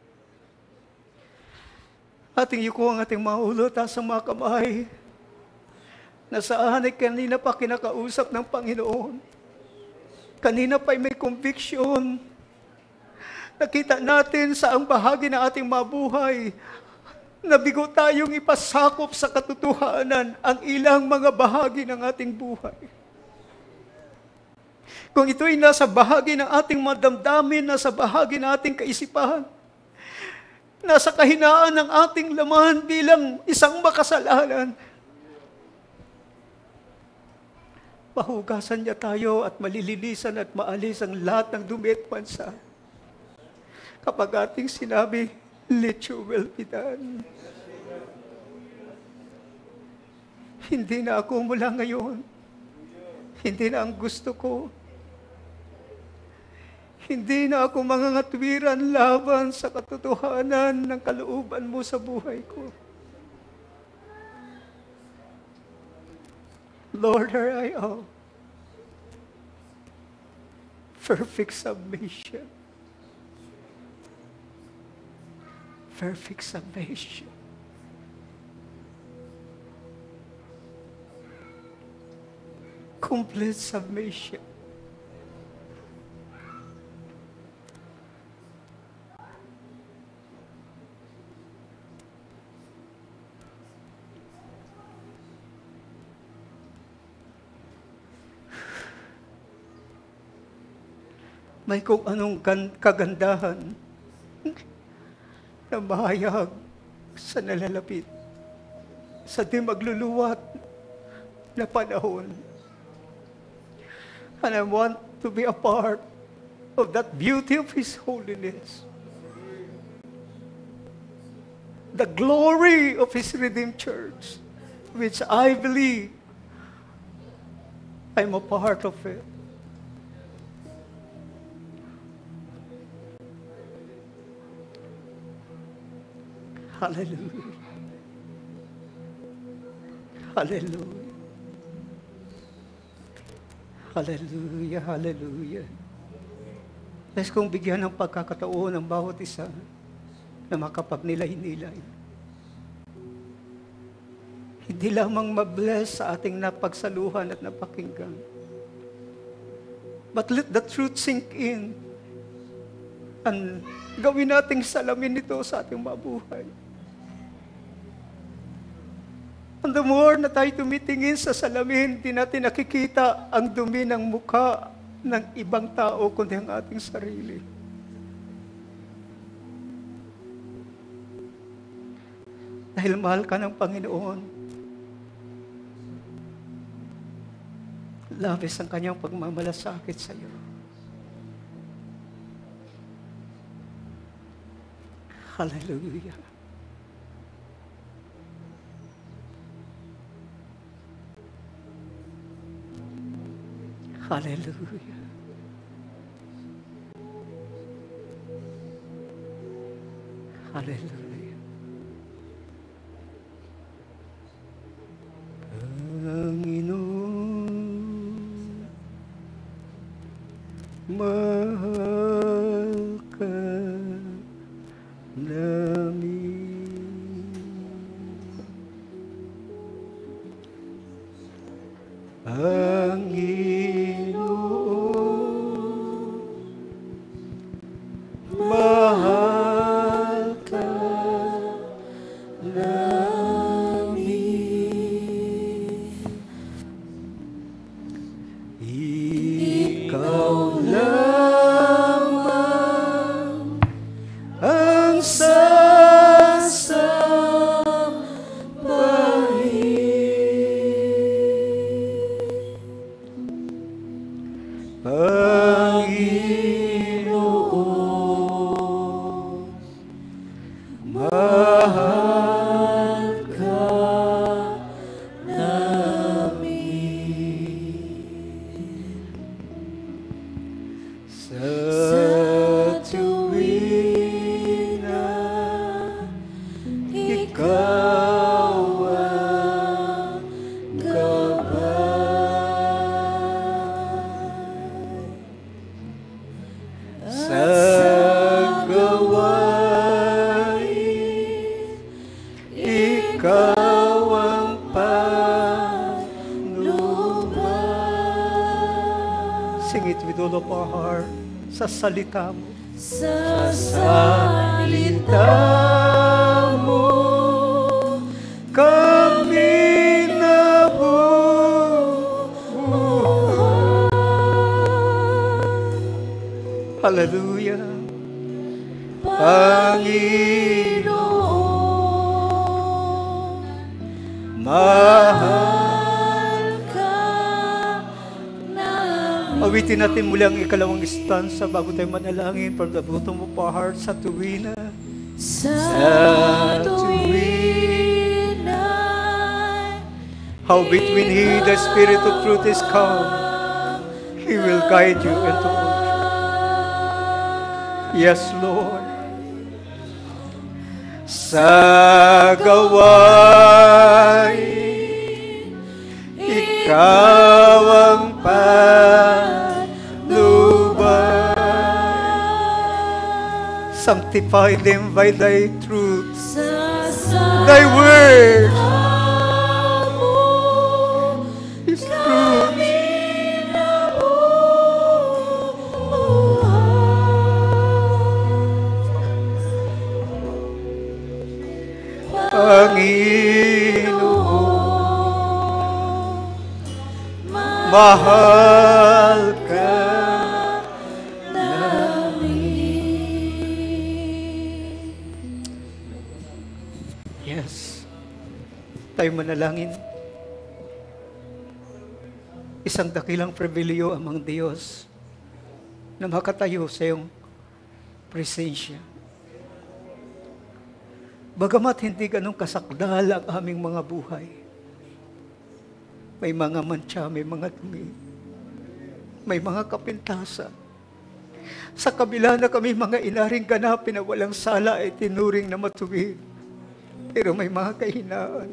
Ating yuko ang ating mga ulo, taas ang mga kamay. Nasaan ay kanina pa kinakausap ng Panginoon. Kanina pa may conviction. Nakita natin sa ang bahagi ng ating mabuhay. Nabigo tayong ipasakop sa katotohanan ang ilang mga bahagi ng ating buhay. kung ito'y nasa bahagi ng ating madamdamin, nasa bahagi ng ating kaisipan, nasa kahinaan ng ating laman bilang isang makasalanan, mahugasan niya tayo at malilinisan at maalis ang lahat ng dumi at pansa. Kapag ating sinabi, let your will be done. Hindi na ako mula ngayon. Hindi na ang gusto ko. Hindi na ako mangangatwiran laban sa katotohanan ng kalooban mo sa buhay ko. Lord, here I am. Perfect submission. Perfect submission. Complete submission. May kung anong kagandahan na mahayag sa nalalapit sa di magluluwat na panahon. And I want to be a part of that beauty of His holiness. The glory of His redeemed church, which I believe I'm a part of it. Hallelujah. Hallelujah. Hallelujah, hallelujah. Nais kong bigyan ng pagkakataon ng bawat isa na makapagnilay-nilay. Hindi lamang mabless sa ating napagsaluhan at napakinggan, but let the truth sink in and gawin nating salamin nito sa ating mabuhay. And the more na tayo tumitingin sa salamin, di natin nakikita ang dumi ng mukha ng ibang tao kundi ang ating sarili. Dahil mahal ka ng Panginoon, labis ang kanyang pagmamalasakit sa iyo. Hallelujah. Hallelujah. Hallelujah. Panginoon, mahal ka namin. Panginoon, mahal ka namin. Ikaw lamang ang Panginoon, mahal ka namin. Sa tuwing na ikaw ang gabay, sa gawain, ikaw ang patnubay. Sing it with all of our heart. Sa salita mo. Sa salita mo, kami nabubuhay. Hallelujah. Panginoon, mahal ka namin. Awitin natin muli ang ikalawang stanza bago tayo manalangin from the bottom of our heart sa tuwina. Sa tuwina, how between He, the Spirit of truth, is come, He will guide you into all truth. Yes, Lord. Sa gawain, Ikaw ang patnubay. Sanctify them by Thy truth. Thy word is truth. Panginoon, mahal ka namin. Yes. Tayo manalangin. Isang dakilang pribilehyo amang Diyos na makatayo sa iyong presensya. Bagamat hindi ganun kasakdal ang aming mga buhay, may mga mantsa, may mga dumi, may mga kapintasan. Sa kabila na kami mga inaring ganapin na walang sala ay tinuring na matuwid, pero may mga kahinaan.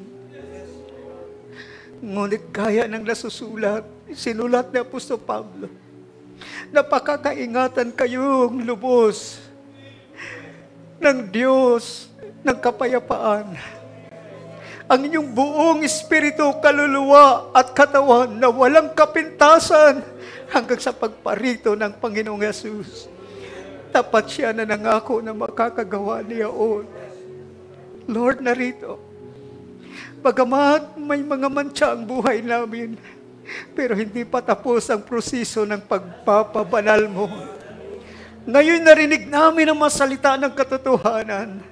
Ngunit kaya ng nasusulat, sinulat ni Apostol Pablo, napakakaingatan kayong lubos ng Diyos ng kapayapaan. Ang inyong buong espiritu, kaluluwa at katawan na walang kapintasan hanggang sa pagparito ng Panginoong Yesus. Tapat siya na nangako na makakagawa niyaon. Lord, narito. Bagamat may mga mantsa ang buhay namin, pero hindi pa tapos ang proseso ng pagpapabanal mo. Ngayon narinig namin ang masalita ng katotohanan.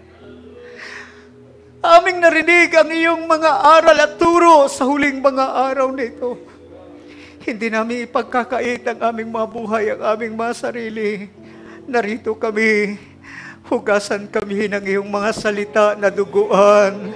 Aming narinig ang iyong mga aral at turo sa huling mga araw nito. Hindi namin ipagkakait ang aming mabuhay, ang aming mga sarili. Narito kami, hugasan kami ng iyong mga salita na duguan.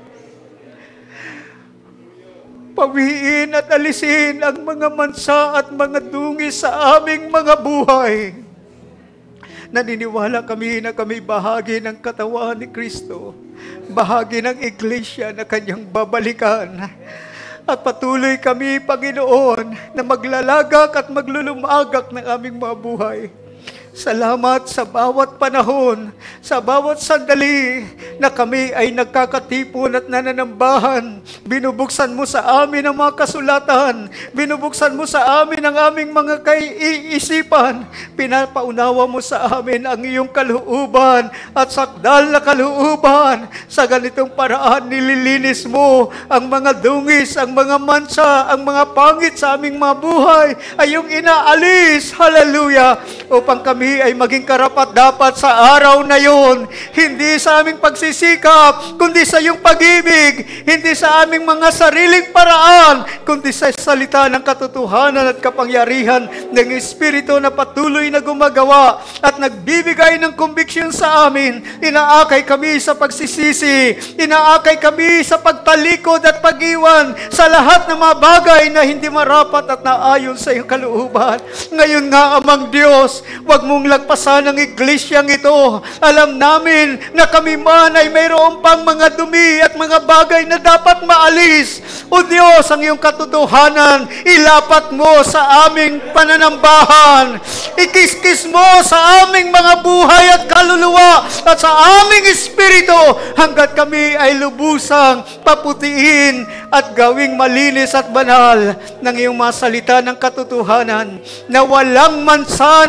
Pawiin at alisin ang mga mansa at mga dungis sa aming mga buhay. Naniniwala kami na kami bahagi ng katawan ni Kristo, bahagi ng iglesia na kanyang babalikan. At patuloy kami, Panginoon, na maglalagak at maglulumagak ng aming mga buhay. Salamat sa bawat panahon, sa bawat sandali na kami ay nagkakatipon at nananambahan. Binubuksan mo sa amin ang mga kasulatan. Binubuksan mo sa amin ang aming mga kaiisipan. Pinapaunawa mo sa amin ang iyong kalooban at sakdal na kalooban. Sa ganitong paraan nililinis mo ang mga dungis, ang mga mansa, ang mga pangit sa aming mga buhay ay yung inaalis. Hallelujah! Upang kami ay maging karapat-dapat sa araw na yon. Hindi sa aming pagsisikap, kundi sa iyong pag-ibig. Hindi sa aming mga sariling paraan, kundi sa salita ng katotohanan at kapangyarihan ng Espiritu na patuloy na gumagawa at nagbibigay ng conviction sa amin. Inaakay kami sa pagsisisi. Inaakay kami sa pagtalikod at pag-iwan sa lahat ng mga bagay na hindi marapat at naayon sa iyong kalooban. Ngayon nga, Amang Diyos, wag mong lagpasan ang iglesyang ito. Alam namin na kami man ay mayroon pang mga dumi at mga bagay na dapat maalis. O Diyos, ang iyong katotohanan, ilapat mo sa aming pananambahan. Ikiskis mo sa aming mga buhay at kaluluwa at sa aming espiritu hanggat kami ay lubusang paputiin at gawing malinis at banal ng iyong mga salita ng katotohanan na walang mansa na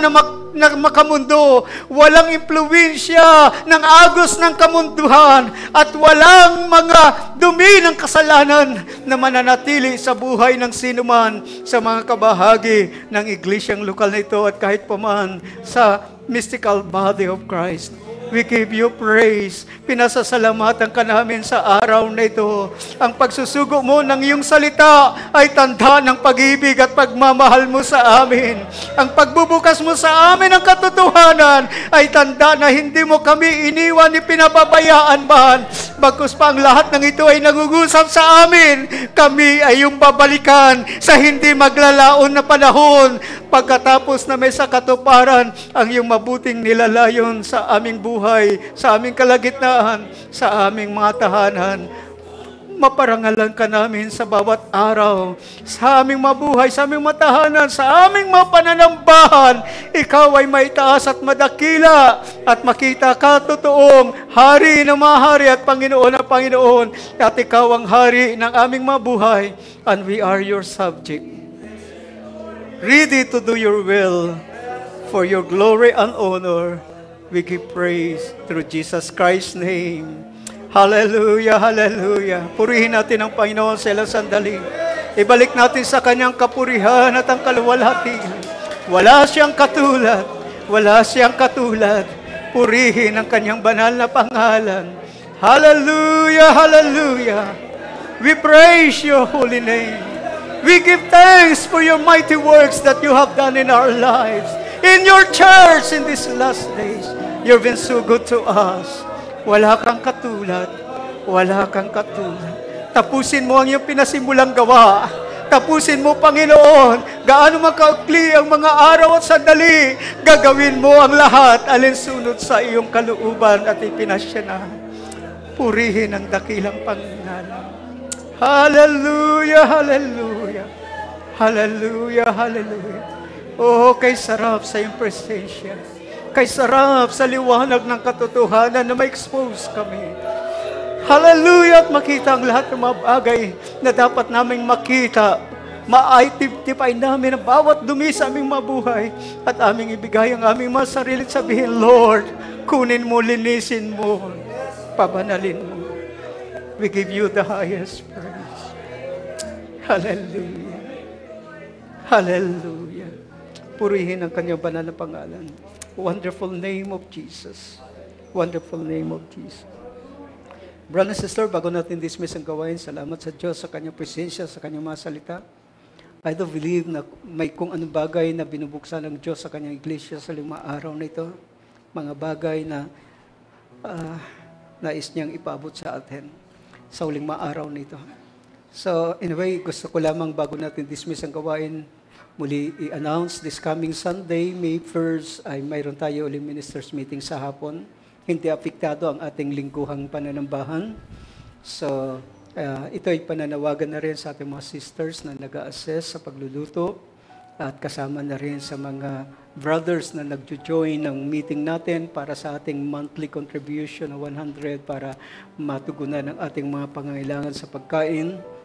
na makamundo, walang impluwensya ng agos ng kamunduhan, at walang mga dumi ng kasalanan na mananatili sa buhay ng sinuman sa mga kabahagi ng iglesyang lokal na ito at kahit paman sa mystical body of Christ. We give you praise. Pinasasalamatan ka namin sa araw na ito. Ang pagsusugo mo ng iyong salita ay tanda ng pag-ibig at pagmamahal mo sa amin. Ang pagbubukas mo sa amin ng katotohanan ay tanda na hindi mo kami iniwan ni pinababayaan man. Bagkus pa ang lahat ng ito ay nangungusap sa amin, kami ay iyong babalikan sa hindi maglalaon na panahon pagkatapos na may sa katuparan ang iyong mabuting nilalayon sa aming buhay, sa aming kalagitnaan, sa aming mga tahanan. Maparangalan ka namin sa bawat araw, sa aming mabuhay, sa aming matahanan, sa aming mga pananambahan. Ikaw ay maitaas at madakila at makita ka totoong Hari ng mga hari at Panginoon ng Panginoon. At ikaw ang Hari ng aming mabuhay, and we are your subject. Ready to do your will for your glory and honor. We give praise through Jesus Christ's name. Hallelujah, hallelujah. Purihin natin ang Panginoon sa ilang sandali. Ibalik natin sa Kanyang kapurihan at ang kaluwalhatian. Wala siyang katulad. Wala siyang katulad. Purihin ang Kanyang banal na pangalan. Hallelujah, hallelujah. We praise your holy name. We give thanks for your mighty works that you have done in our lives. In your church in these last days. You've been so good to us. Wala kang katulad. Wala kang katulad. Tapusin mo ang iyong pinasimulang gawa. Tapusin mo, Panginoon. Gaano makaukli ang mga araw at sandali. Gagawin mo ang lahat alinsunod sa iyong kalooban at ipinasya na. Purihin ang dakilang pangalan. Hallelujah, hallelujah. Hallelujah, hallelujah. Oh, kay sarap sa iyong presensya. Kay sarap sa liwanag ng katotohanan na ma-expose kami. Hallelujah! At makita ang lahat ng mga bagay na dapat naming makita. Ma-identify namin ang bawat dumi sa aming mabuhay at aming ibigay ang aming mga sarili at sabihin, Lord, kunin mo, linisin mo, pabanalin mo. We give you the highest praise. Hallelujah. Hallelujah. Purihin ang kanyang banal na pangalan. Wonderful name of Jesus. Wonderful name of Jesus. Brother and sister, bago natin dismiss ang gawain, salamat sa Diyos sa kanyang presensya, sa kanyang mga salita. I do believe na may kung anong bagay na binubuksan ng Diyos sa kanyang iglesia sa 5 araw na ito. Mga bagay na nais niyang ipaabot sa atin sa 5 araw na ito. So, anyway, gusto ko lamang bago natin dismiss ang gawain, muli i-announce this coming Sunday, May 1st, ay mayroon tayo ulit ministers meeting sa hapon. Hindi apektado ang ating lingguhang pananambahan. So, ito ay pananawagan na rin sa ating mga sisters na nag-a-assess sa pagluluto at kasama na rin sa mga brothers na nag-join ng meeting natin para sa ating monthly contribution na 100 para matugunan ang ating mga pangangailangan sa pagkain.